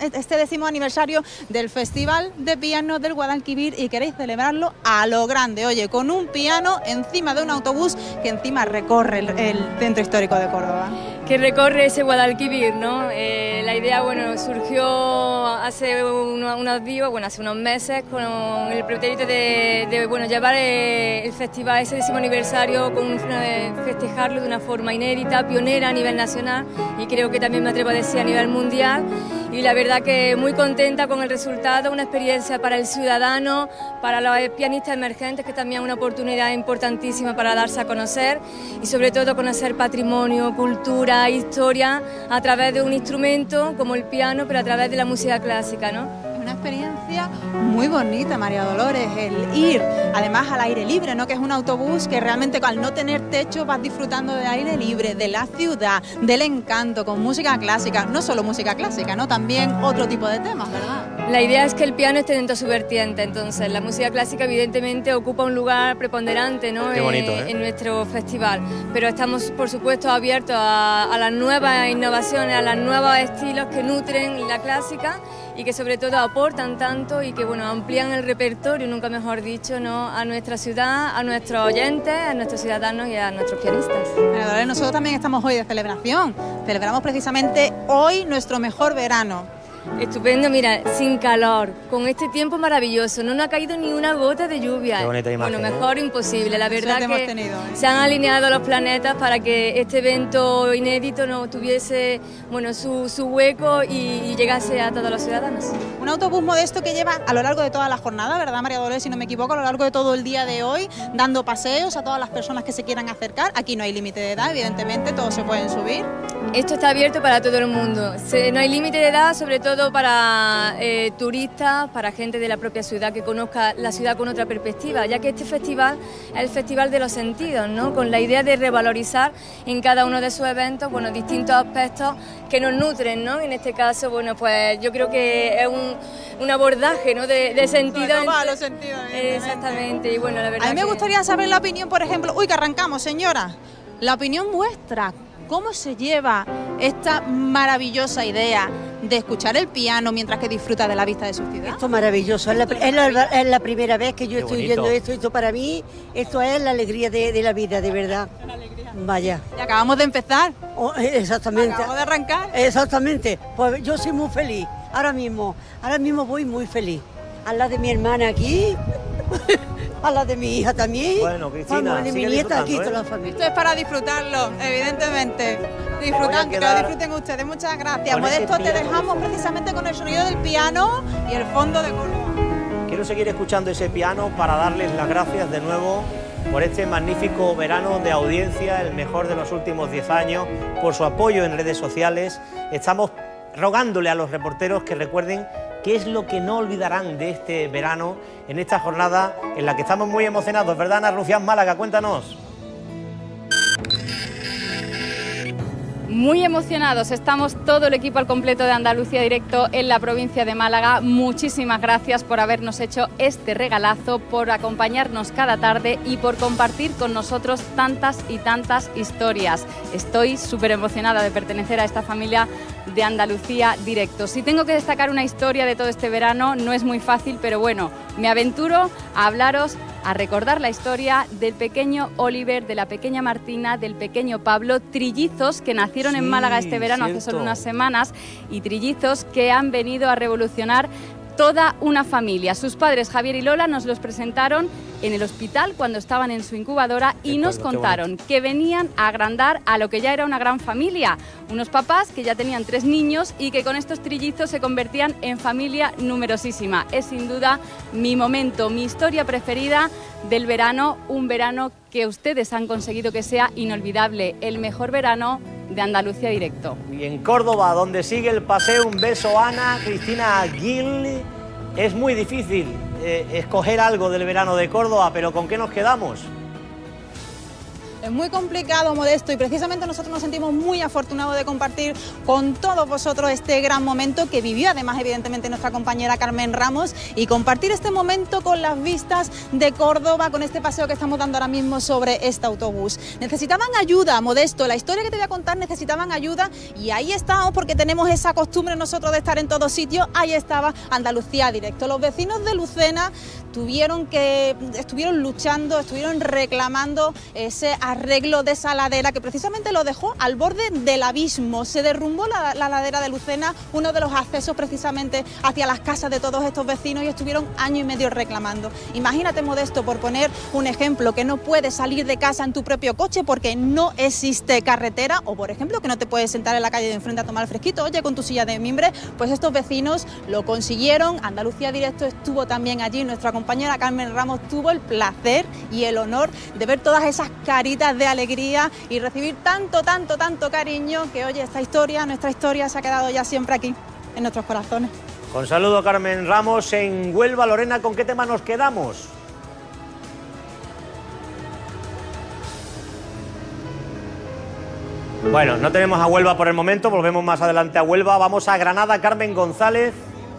aniversario del Festival de Piano del Guadalquivir, y queréis celebrarlo a lo grande, oye, con un piano encima de un autobús que encima recorre el centro histórico de Córdoba. Que recorre ese Guadalquivir, ¿no? La idea, bueno, surgió hace unos días, bueno, hace unos meses, con el pretérito de bueno, llevar el festival, ese décimo aniversario, festejarlo de una forma inédita, pionera a nivel nacional, y creo que también me atrevo a decir a nivel mundial. Y la verdad que muy contenta con el resultado, una experiencia para el ciudadano, para los pianistas emergentes, que también es una oportunidad importantísima para darse a conocer, y sobre todo conocer patrimonio, cultura, historia, a través de un instrumento como el piano, pero a través de la música clásica, ¿no? Una experiencia muy bonita, María Dolores, el ir además al aire libre, ¿no? Que es un autobús que realmente al no tener techo vas disfrutando del aire libre, de la ciudad, del encanto, con música clásica, no solo música clásica, ¿no? También otro tipo de temas, ¿verdad? La idea es que el piano esté dentro de su vertiente, entonces la música clásica evidentemente ocupa un lugar preponderante, ¿no? Qué bonito, ¿eh? En nuestro festival, pero estamos por supuesto abiertos a las nuevas innovaciones, a los nuevos estilos que nutren la clásica y que sobre todo aportan tanto y que bueno, amplían el repertorio, nunca mejor dicho, ¿no? A nuestra ciudad, a nuestros oyentes, a nuestros ciudadanos y a nuestros pianistas. María Dolores, nosotros también estamos hoy de celebración, celebramos precisamente hoy nuestro mejor verano. Estupendo, mira, sin calor, con este tiempo maravilloso, no nos ha caído ni una gota de lluvia. Qué bonita imagen, bueno, mejor imposible, la verdad Suerte que hemos tenido, ¿eh? se han alineado los planetas para que este evento inédito no tuviese, bueno, su hueco y llegase a todos los ciudadanos. Un autobús Modesto que lleva a lo largo de toda la jornada, ¿verdad, María Dolores? Si no me equivoco, a lo largo de todo el día de hoy, dando paseos a todas las personas que se quieran acercar. Aquí no hay límite de edad, evidentemente, todos se pueden subir. Esto está abierto para todo el mundo, no hay límite de edad, sobre todo para turistas, para gente de la propia ciudad que conozca la ciudad con otra perspectiva, ya que este festival es el festival de los sentidos, ¿no? Con la idea de revalorizar en cada uno de sus eventos, bueno, distintos aspectos que nos nutren, ¿no? En este caso, bueno, pues yo creo que es un abordaje, ¿no? de sentido. Los sentidos, exactamente, y bueno, la verdad a mí me que... gustaría saber la opinión, por ejemplo, uy, que arrancamos, señora, la opinión vuestra. ¿Cómo se lleva esta maravillosa idea de escuchar el piano mientras que disfruta de la vista de su ciudad? Esto es maravilloso, es la primera vez que yo Qué estoy bonito. oyendo esto. Esto para mí, esto es la alegría de la vida, de verdad. Vaya. Y acabamos de empezar. Exactamente. Acabamos de arrancar. Exactamente. Pues yo soy muy feliz. Ahora mismo voy muy feliz. A la de mi hermana aquí, a la de mi hija también. Bueno, Cristina, de mi sigue nieta aquí, disfrutando, toda ¿eh? la familia. Esto es para disfrutarlo, evidentemente. Disfrutando, que lo disfruten ustedes. Muchas gracias. Con ese Modesto, te piano. dejamos precisamente con el sonido del piano y el fondo de Córdoba. quiero seguir escuchando ese piano para darles las gracias de nuevo por este magnífico verano de audiencia, el mejor de los últimos 10 años, por su apoyo en redes sociales. Estamos rogándole a los reporteros que recuerden qué es lo que no olvidarán de este verano en esta jornada en la que estamos muy emocionados, ¿verdad, Ana Rufián Málaga? Cuéntanos. Muy emocionados, estamos todo el equipo al completo de Andalucía Directo en la provincia de Málaga. Muchísimas gracias por habernos hecho este regalazo, por acompañarnos cada tarde y por compartir con nosotros tantas y tantas historias. Estoy súper emocionada de pertenecer a esta familia de Andalucía Directo. Si tengo que destacar una historia de todo este verano, no es muy fácil, pero bueno, me aventuro a hablaros, a recordar la historia del pequeño Oliver, de la pequeña Martina, del pequeño Pablo, trillizos que nacieron en Málaga este verano hace solo unas semanas y trillizos que han venido a revolucionar toda una familia. Sus padres, Javier y Lola, nos los presentaron en el hospital cuando estaban en su incubadora y nos contaron que venían a agrandar a lo que ya era una gran familia. Unos papás que ya tenían 3 niños y que con estos trillizos se convertían en familia numerosísima. Es sin duda mi momento, mi historia preferida del verano, un verano que ustedes han conseguido que sea inolvidable, el mejor verano de Andalucía Directo. Y en Córdoba, donde sigue el paseo, un beso, Ana, Cristina Gil. Es muy difícil escoger algo del verano de Córdoba, pero ¿con qué nos quedamos? Es muy complicado, Modesto, y precisamente nosotros nos sentimos muy afortunados de compartir con todos vosotros este gran momento que vivió además evidentemente nuestra compañera Carmen Ramos, y compartir este momento con las vistas de Córdoba, con este paseo que estamos dando ahora mismo sobre este autobús. Necesitaban ayuda, Modesto, la historia que te voy a contar necesitaban ayuda y ahí estamos porque tenemos esa costumbre nosotros de estar en todos sitios. Ahí estaba Andalucía Directo. Los vecinos de Lucena estuvieron luchando, estuvieron reclamando ese arreglo de esa ladera que precisamente lo dejó al borde del abismo. Se derrumbó la ladera de Lucena, uno de los accesos precisamente hacia las casas de todos estos vecinos, y estuvieron año y medio reclamando. Imagínate, Modesto, por poner un ejemplo, que no puedes salir de casa en tu propio coche porque no existe carretera, o por ejemplo que no te puedes sentar en la calle de enfrente a tomar fresquito, oye, con tu silla de mimbre. Pues estos vecinos lo consiguieron. Andalucía Directo estuvo también allí, nuestra compañera Carmen Ramos tuvo el placer y el honor de ver todas esas caritas de alegría y recibir tanto cariño que, oye, nuestra historia se ha quedado ya siempre aquí, en nuestros corazones. Con saludo, Carmen Ramos. En Huelva, Lorena, ¿con qué tema nos quedamos? Bueno, no tenemos a Huelva por el momento, volvemos más adelante a Huelva. Vamos a Granada, Carmen González.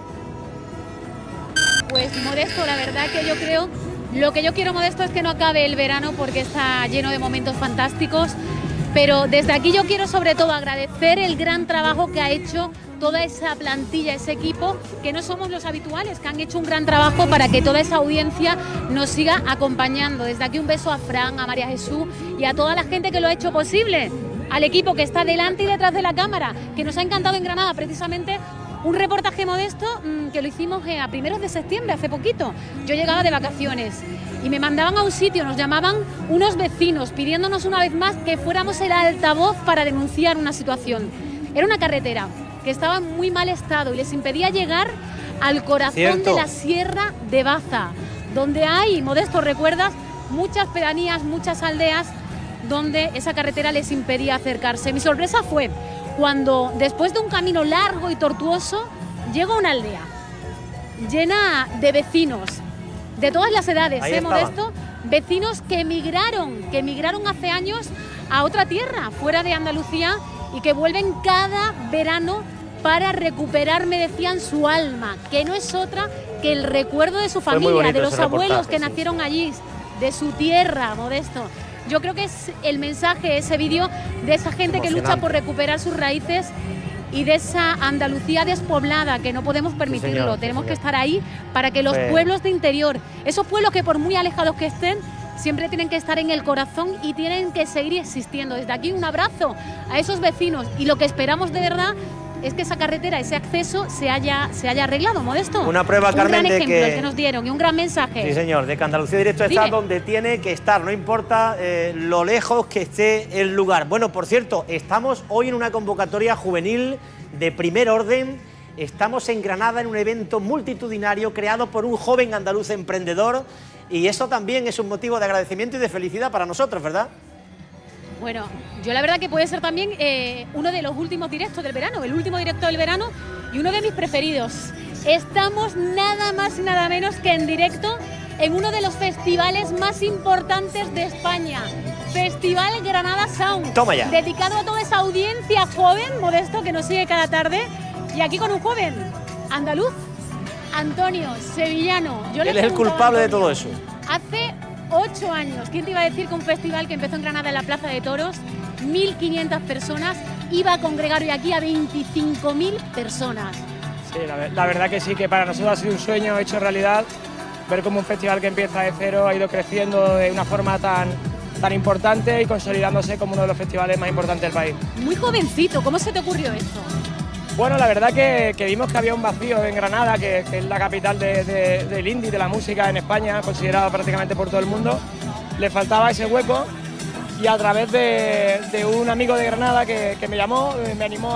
Pues, Modesto, la verdad que yo creo, lo que yo quiero, Modesto, es que no acabe el verano porque está lleno de momentos fantásticos, pero desde aquí yo quiero sobre todo agradecer el gran trabajo que ha hecho toda esa plantilla, ese equipo, que no somos los habituales, que han hecho un gran trabajo para que toda esa audiencia nos siga acompañando. Desde aquí un beso a Fran, a María Jesús y a toda la gente que lo ha hecho posible, al equipo que está delante y detrás de la cámara, que nos ha encantado en Granada, precisamente. Un reportaje, Modesto, que lo hicimos a primeros de septiembre, hace poquito. Yo llegaba de vacaciones y me mandaban a un sitio, nos llamaban unos vecinos pidiéndonos una vez más que fuéramos el altavoz para denunciar una situación. Era una carretera que estaba en muy mal estado y les impedía llegar al corazón de la Sierra de Baza, donde hay, Modesto, ¿recuerdas? Muchas pedanías, muchas aldeas donde esa carretera les impedía acercarse. Mi sorpresa fue cuando, después de un camino largo y tortuoso, llego a una aldea llena de vecinos de todas las edades, Modesto, vecinos que emigraron hace años a otra tierra, fuera de Andalucía, y que vuelven cada verano para recuperar, me decían, su alma, que no es otra que el recuerdo de su familia, de los abuelos que nacieron allí, de su tierra, Modesto. Yo creo que es el mensaje, ese vídeo, de esa gente que lucha por recuperar sus raíces y de esa Andalucía despoblada, que no podemos permitirlo. Tenemos que estar ahí para que los pueblos de interior, esos pueblos que por muy alejados que estén, siempre tienen que estar en el corazón y tienen que seguir existiendo. Desde aquí un abrazo a esos vecinos, y lo que esperamos de verdad es que esa carretera, ese acceso se haya arreglado, Modesto. Una prueba, Carmen, un gran ejemplo el que nos dieron y un gran mensaje. Sí, señor, de que Andalucía Directo está donde tiene que estar, no importa lo lejos que esté el lugar. Bueno, por cierto, estamos hoy en una convocatoria juvenil de primer orden Estamos en Granada en un evento multitudinario creado por un joven andaluz emprendedor y eso también es un motivo de agradecimiento y de felicidad para nosotros, ¿verdad? Bueno, yo la verdad que puede ser también uno de los últimos directos del verano, el último directo del verano y uno de mis preferidos. Estamos nada más y nada menos que en directo en uno de los festivales más importantes de España, Festival Granada Sound. Toma ya. Dedicado a toda esa audiencia joven, Modesto, que nos sigue cada tarde. Y aquí con un joven andaluz, Antonio, sevillano. Él es el culpable de todo eso. Hace 8 años, ¿quién te iba a decir que un festival que empezó en Granada en la Plaza de Toros, 1.500 personas, iba a congregar hoy aquí a 25.000 personas? Sí, la verdad que sí, que para nosotros ha sido un sueño hecho realidad, ver cómo un festival que empieza de cero ha ido creciendo de una forma tan importante y consolidándose como uno de los festivales más importantes del país. Muy jovencito, ¿cómo se te ocurrió esto? Bueno, la verdad que vimos que había un vacío en Granada, que es la capital del indie, de la música en España, considerada prácticamente por todo el mundo. Le faltaba ese hueco y a través de un amigo de Granada que me llamó, me animó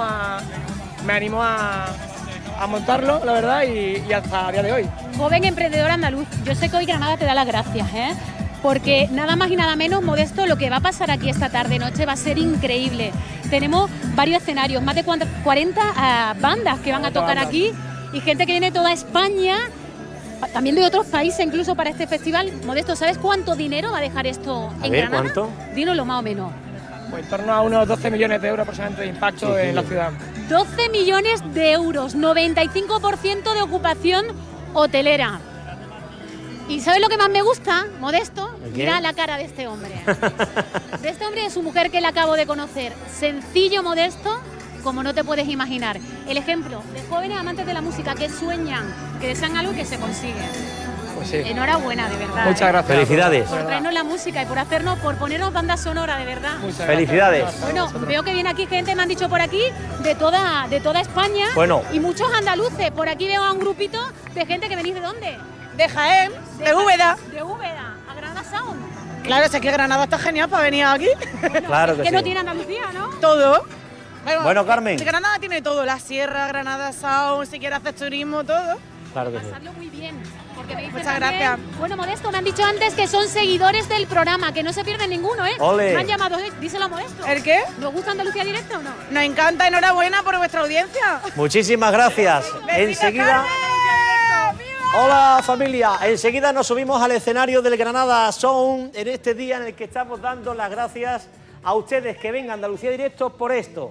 a montarlo, la verdad, y hasta el día de hoy. Joven emprendedor andaluz, yo sé que hoy Granada te da las gracias, porque nada más y nada menos, Modesto, lo que va a pasar aquí esta tarde-noche va a ser increíble. Tenemos varios escenarios, más de 40 bandas que van a tocar aquí y gente que viene de toda España, también de otros países incluso para este festival. Modesto, ¿sabes cuánto dinero va a dejar esto en Granada? ¿Cuánto? Dínoslo más o menos. Pues en torno a unos 12 millones de euros aproximadamente de impacto en la ciudad. 12 millones de euros, 95% de ocupación hotelera. ¿Y sabes lo que más me gusta, Modesto? Mira la cara de este hombre. De este hombre y de su mujer que le acabo de conocer. Sencillo, modesto, como no te puedes imaginar. El ejemplo de jóvenes amantes de la música que sueñan, que desean algo y que se consigue. Pues sí. Enhorabuena, de verdad. Muchas gracias. Felicidades. Por traernos la música y por ponernos banda sonora, de verdad. Muchas felicidades. Gracias. Bueno, veo que viene aquí gente, me han dicho por aquí, de toda España. Bueno. Y muchos andaluces. Por aquí veo a un grupito de gente que venís de ¿dónde? De Jaén, de Úbeda. De Úbeda, a Granada Sound. Claro, sé que Granada está genial para venir aquí. Claro que que sí. no tiene Andalucía, ¿no? Todo. Bueno, Carmen. Granada tiene todo, la sierra, Granada Sound, si quieres hacer turismo, todo. Claro que sí. Pasarlo muy bien. Porque me dicen Muchas también, gracias. Bueno, Modesto, me han dicho antes que son seguidores del programa, que no se pierden ninguno, ¿eh? Ole. Me han llamado, díselo a Modesto. ¿El qué? ¿Nos gusta Andalucía Directo o no? Nos encanta, enhorabuena por vuestra audiencia. Muchísimas gracias. Enseguida. Hola familia, enseguida nos subimos al escenario del Granada Sound en este día en el que estamos dando las gracias a ustedes que ven Andalucía Directo por esto.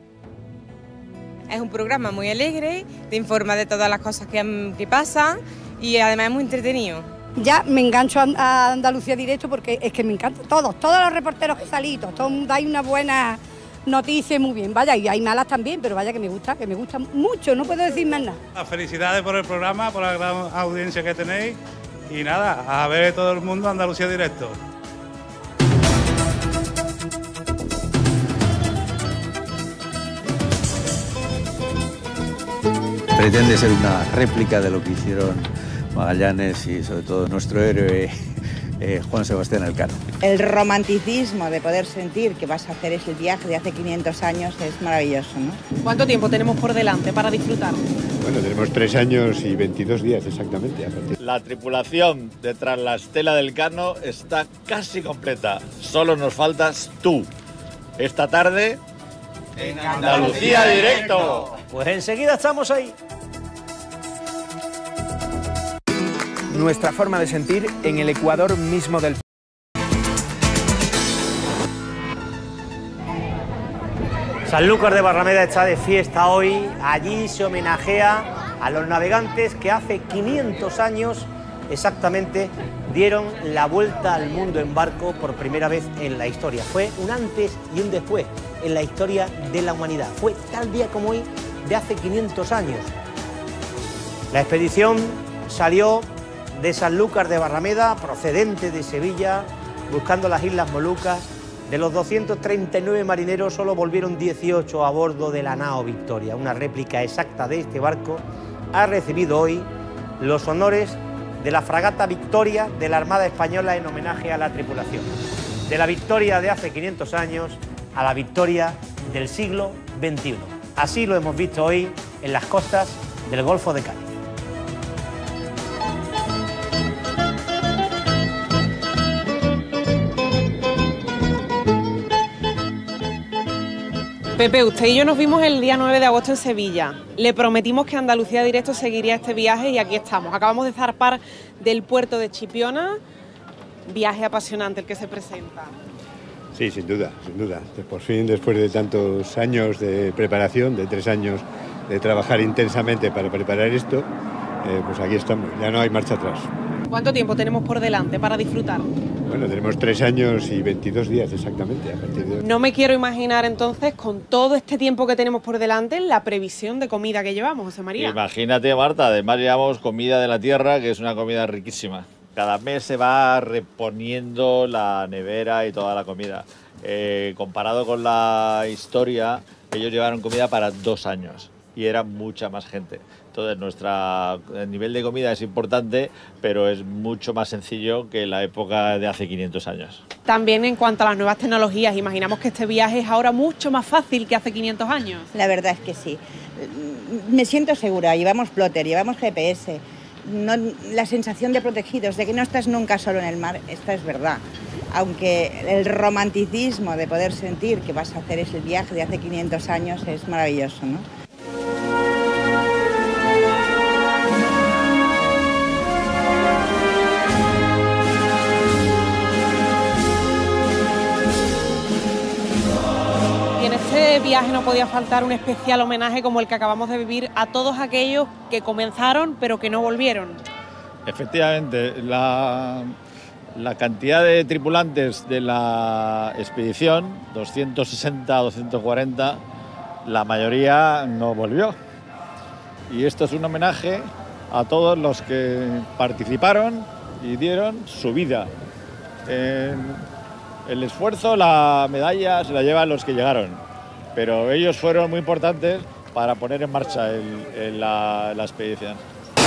Es un programa muy alegre, te informa de todas las cosas que pasan y además es muy entretenido. Ya me engancho a Andalucía Directo porque es que me encantan todos los reporteros que salí, todos dais una buena noticia, muy bien, vaya, y hay malas también, pero vaya que me gusta mucho, no puedo decir más nada. Felicidades por el programa, por la gran audiencia que tenéis y nada, a ver todo el mundo Andalucía Directo. Pretende ser una réplica de lo que hicieron Magallanes y sobre todo nuestro héroe Juan Sebastián Elcano. El romanticismo de poder sentir que vas a hacer ese viaje de hace 500 años es maravilloso, ¿no? ¿Cuánto tiempo tenemos por delante para disfrutar? Bueno, tenemos 3 años y 22 días exactamente. La tripulación de Tras la Estela del Cano está casi completa. Solo nos faltas tú. Esta tarde en Andalucía Directo. Pues enseguida estamos ahí. Nuestra forma de sentir en el ecuador mismo del... Sanlúcar de Barrameda está de fiesta hoy. Allí se homenajea a los navegantes que hace 500 años exactamente dieron la vuelta al mundo en barco por primera vez en la historia. Fue un antes y un después en la historia de la humanidad. Fue tal día como hoy de hace 500 años. La expedición salió de Sanlúcar de Barrameda, procedente de Sevilla, buscando las Islas Molucas. De los 239 marineros solo volvieron 18 a bordo de la nao Victoria. Una réplica exacta de este barco ha recibido hoy los honores de la fragata Victoria de la Armada Española en homenaje a la tripulación. De la Victoria de hace 500 años a la Victoria del siglo XXI. Así lo hemos visto hoy en las costas del Golfo de Cádiz. Pepe, usted y yo nos vimos el día 9 de agosto en Sevilla. Le prometimos que Andalucía Directo seguiría este viaje y aquí estamos. Acabamos de zarpar del puerto de Chipiona. Viaje apasionante el que se presenta. Sí, sin duda, sin duda. Por fin, después de tantos años de preparación, de 3 años de trabajar intensamente para preparar esto, pues aquí estamos, ya no hay marcha atrás. ¿Cuánto tiempo tenemos por delante para disfrutar? Bueno, tenemos 3 años y 22 días exactamente a partir de hoy. No me quiero imaginar entonces, con todo este tiempo que tenemos por delante, la previsión de comida que llevamos, José María. Imagínate, Marta, además llevamos comida de la tierra, que es una comida riquísima. Cada mes se va reponiendo la nevera y toda la comida. Comparado con la historia, ellos llevaron comida para 2 años y era mucha más gente. Entonces, el nivel de comida es importante, pero es mucho más sencillo que la época de hace 500 años. También en cuanto a las nuevas tecnologías, imaginamos que este viaje es ahora mucho más fácil que hace 500 años. La verdad es que sí. Me siento segura, llevamos plotter, llevamos GPS. No, la sensación de protegidos, de que no estás nunca solo en el mar, esta es verdad. Aunque el romanticismo de poder sentir que vas a hacer ese viaje de hace 500 años es maravilloso, ¿no? Y en este viaje no podía faltar un especial homenaje como el que acabamos de vivir a todos aquellos que comenzaron pero que no volvieron. Efectivamente, la cantidad de tripulantes de la expedición, 260, 240, la mayoría no volvió. Y esto es un homenaje a todos los que participaron y dieron su vida. El esfuerzo, la medalla se la llevan los que llegaron, pero ellos fueron muy importantes para poner en marcha la expedición.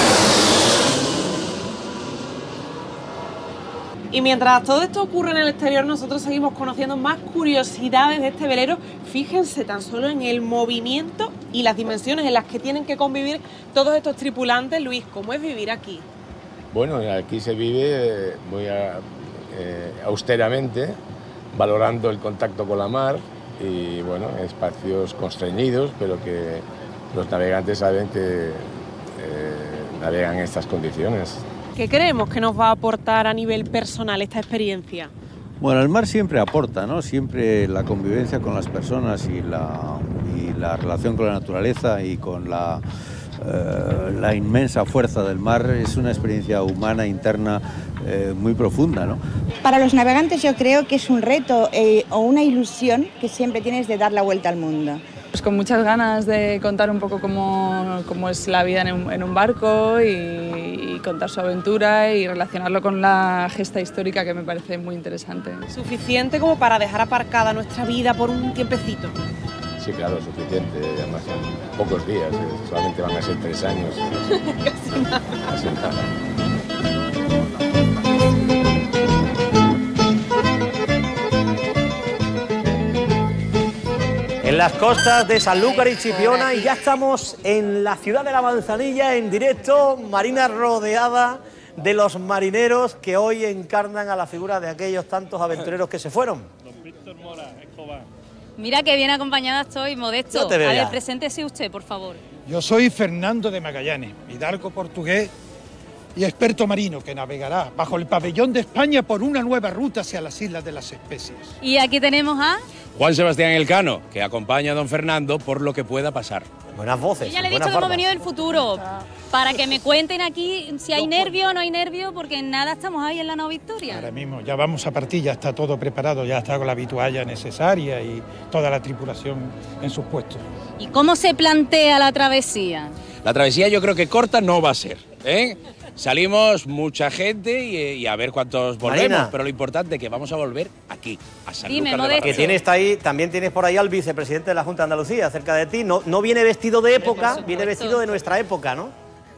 Y mientras todo esto ocurre en el exterior, nosotros seguimos conociendo más curiosidades de este velero. Fíjense tan solo en el movimiento y las dimensiones en las que tienen que convivir todos estos tripulantes. Luis, ¿cómo es vivir aquí? Bueno, aquí se vive muy austeramente, valorando el contacto con la mar y, bueno, espacios constreñidos, pero que los navegantes saben que navegan en estas condiciones. ¿Qué creemos que nos va a aportar a nivel personal esta experiencia? Bueno, el mar siempre aporta, ¿no? Siempre la convivencia con las personas y la relación con la naturaleza y con la inmensa fuerza del mar es una experiencia humana interna muy profunda, ¿no? Para los navegantes yo creo que es un reto o una ilusión que siempre tienes de dar la vuelta al mundo. Pues con muchas ganas de contar un poco cómo es la vida en un barco y contar su aventura y relacionarlo con la gesta histórica, que me parece muy interesante. ¿Suficiente como para dejar aparcada nuestra vida por un tiempecito? Sí, claro, suficiente. Además son pocos días, solamente van a ser 3 años. Casi nada. Casi nada. En las costas de Sanlúcar y Chipiona, y ya estamos en la ciudad de la Manzanilla en directo. Marina rodeada de los marineros que hoy encarnan a la figura de aquellos tantos aventureros que se fueron. Don Víctor Mora, Escobar. Mira que bien acompañada estoy, Modesto. No te veo a ver, ya. preséntese usted, por favor. Yo soy Fernando de Magallanes, hidalgo portugués y experto marino que navegará bajo el pabellón de España por una nueva ruta hacia las Islas de las Especies. Y aquí tenemos a... Juan Sebastián Elcano, que acompaña a don Fernando por lo que pueda pasar. Buenas voces. Yo ya le he dicho que hemos venido del futuro, para que me cuenten aquí si hay nervio o no hay nervio, porque en nada estamos ahí en la Nao Victoria. Ahora mismo ya vamos a partir, ya está todo preparado, ya está con la vitualla necesaria y toda la tripulación en sus puestos. ¿Y cómo se plantea la travesía? La travesía yo creo que corta no va a ser, ¿eh? Salimos mucha gente y a ver cuántos volvemos, Marina, pero lo importante es que vamos a volver aquí, a Sanlúcar de que Barrameda. tienes ahí, también tienes por ahí al vicepresidente de la Junta de Andalucía cerca de ti. No viene vestido de época, viene vestido de nuestra época, ¿no?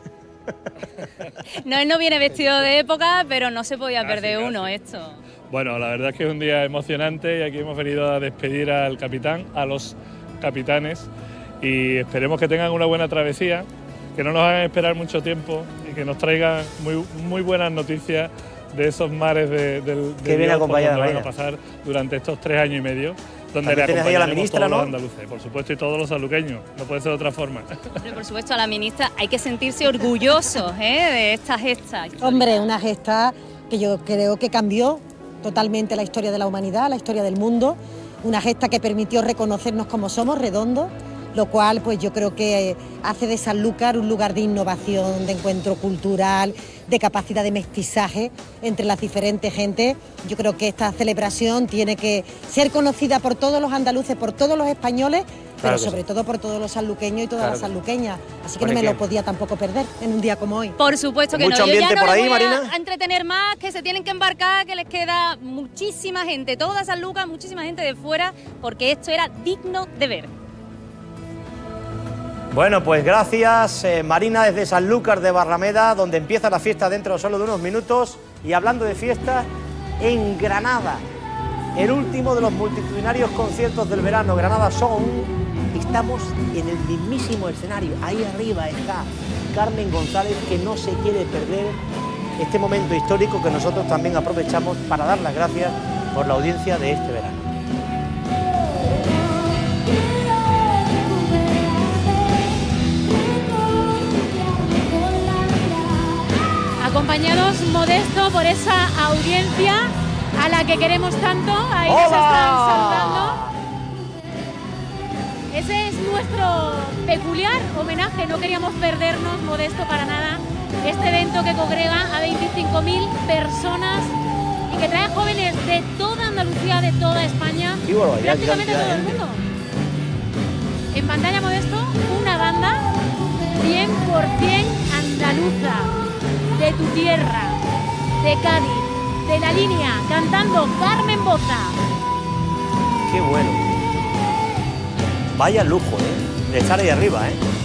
No, él no viene vestido de época, pero no se podía perder uno esto. Bueno, la verdad es que es un día emocionante y aquí hemos venido a despedir al capitán, a los capitanes, y esperemos que tengan una buena travesía, que no nos hagan esperar mucho tiempo y que nos traigan muy buenas noticias de esos mares de que viene acompañada, por donde van a pasar durante estos 3 años y medio, donde le acompañaremos a la ministra, todos ¿no? los andaluces, por supuesto, y todos los sanluqueños, no puede ser de otra forma. Pero por supuesto, a la ministra hay que sentirse orgullosos de esta gesta. Hombre, una gesta que yo creo que cambió totalmente la historia de la humanidad, la historia del mundo, una gesta que permitió reconocernos como somos, redondos, lo cual pues yo creo que hace de Sanlúcar un lugar de innovación, de encuentro cultural, de capacidad de mestizaje entre las diferentes gentes. Yo creo que esta celebración tiene que ser conocida por todos los andaluces, por todos los españoles, pero sobre todo por todos los sanluqueños y todas las sanluqueñas. Así que no me lo podía tampoco perder en un día como hoy. Por supuesto que no. Mucho ambiente por ahí, Marina. A entretener más, que se tienen que embarcar, que les queda muchísima gente, toda Sanlúcar, muchísima gente de fuera, porque esto era digno de ver. Bueno, pues gracias Marina desde Sanlúcar de Barrameda, donde empieza la fiesta dentro solo de unos minutos. Y hablando de fiestas, en Granada, el último de los multitudinarios conciertos del verano, Granada Sound. Estamos en el mismísimo escenario, ahí arriba está Carmen González, que no se quiere perder este momento histórico que nosotros también aprovechamos para dar las gracias por la audiencia de este verano. Acompañados, Modesto, por esa audiencia a la que queremos tanto. Ahí nos están saludando. Ese es nuestro peculiar homenaje. No queríamos perdernos, Modesto, para nada. Este evento que congrega a 25.000 personas y que trae jóvenes de toda Andalucía, de toda España, prácticamente todo el mundo. En pantalla, Modesto, una banda 100% andaluza, de tu tierra, de Cádiz, de La Línea, cantando Carmen Boza. Qué bueno. Vaya lujo, de estar ahí arriba,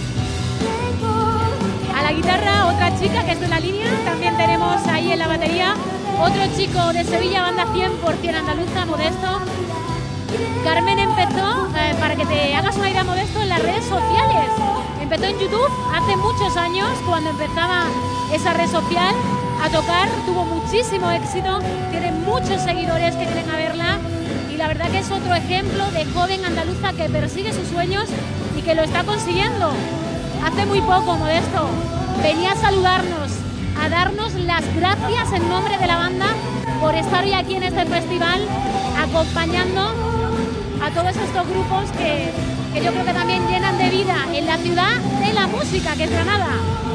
A la guitarra, otra chica que es de La Línea. También tenemos ahí en la batería otro chico de Sevilla, banda 100% andaluza, Modesto. Carmen empezó, para que te hagas una idea, Modesto, en las redes sociales. Empezó en YouTube hace muchos años, cuando empezaba esa red social a tocar, tuvo muchísimo éxito, tiene muchos seguidores que vienen a verla y la verdad que es otro ejemplo de joven andaluza que persigue sus sueños y que lo está consiguiendo. Hace muy poco, Modesto, venía a saludarnos, a darnos las gracias en nombre de la banda por estar hoy aquí en este festival, acompañando a todos estos grupos que yo creo que también llenan de vida en la ciudad de la música, que es Granada.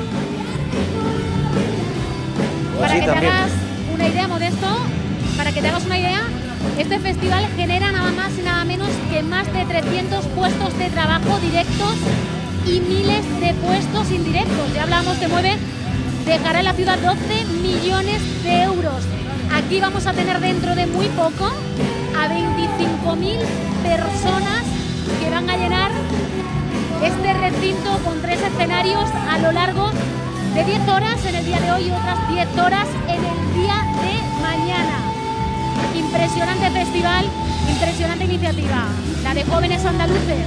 Para que te hagas una idea, Modesto, para que te hagas una idea, este festival genera nada más y nada menos que más de 300 puestos de trabajo directos y miles de puestos indirectos. Ya hablamos que dejará en la ciudad 12 millones de euros. Aquí vamos a tener dentro de muy poco a 25.000 personas que van a llenar este recinto con 3 escenarios a lo largo de 10 horas en el día de hoy y otras 10 horas en el día de mañana. Impresionante festival, impresionante iniciativa, la de jóvenes andaluces.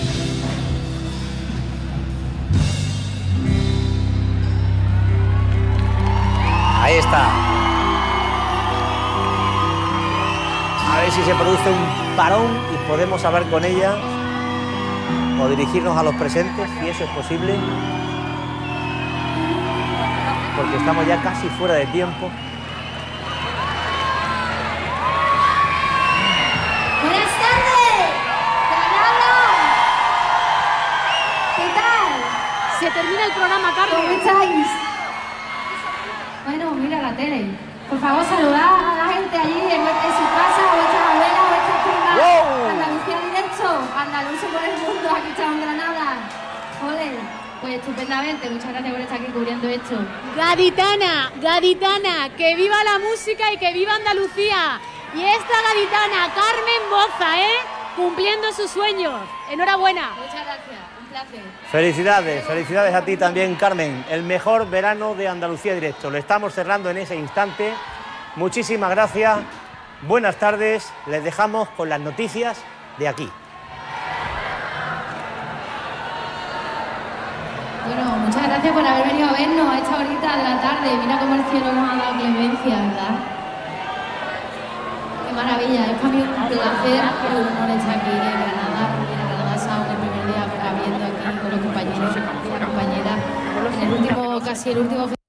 Ahí está. A ver si se produce un parón y podemos hablar con ella o dirigirnos a los presentes, si eso es posible, porque estamos ya casi fuera de tiempo. Buenas tardes, Granada. ¿Qué tal? Se termina el programa, Carlos. ¿Cómo estáis? Bueno, mira la tele. Por favor, saludad a la gente allí en su casa, a vuestras abuelas, a vuestras primas. ¡Wow! Andalucía directo, andaluces por el mundo, aquí estamos en Granada. Joder, pues estupendamente, muchas gracias por estar aquí cubriendo esto. Gaditana, gaditana, que viva la música y que viva Andalucía. Y esta gaditana, Carmen Boza, cumpliendo sus sueños. Enhorabuena. Muchas gracias, un placer. Felicidades, felicidades a ti también, Carmen. El mejor verano de Andalucía Directo. Lo estamos cerrando en ese instante. Muchísimas gracias. Buenas tardes. Les dejamos con las noticias de aquí. gracias por haber venido a vernos a esta horita de la tarde. Mira cómo el cielo nos ha dado clemencia, ¿verdad? Qué maravilla, es para mí un placer y un honor estar aquí en Granada, en el Granada Sound, el primer día abriendo aquí con los compañeros y las compañeras en el último, casi el último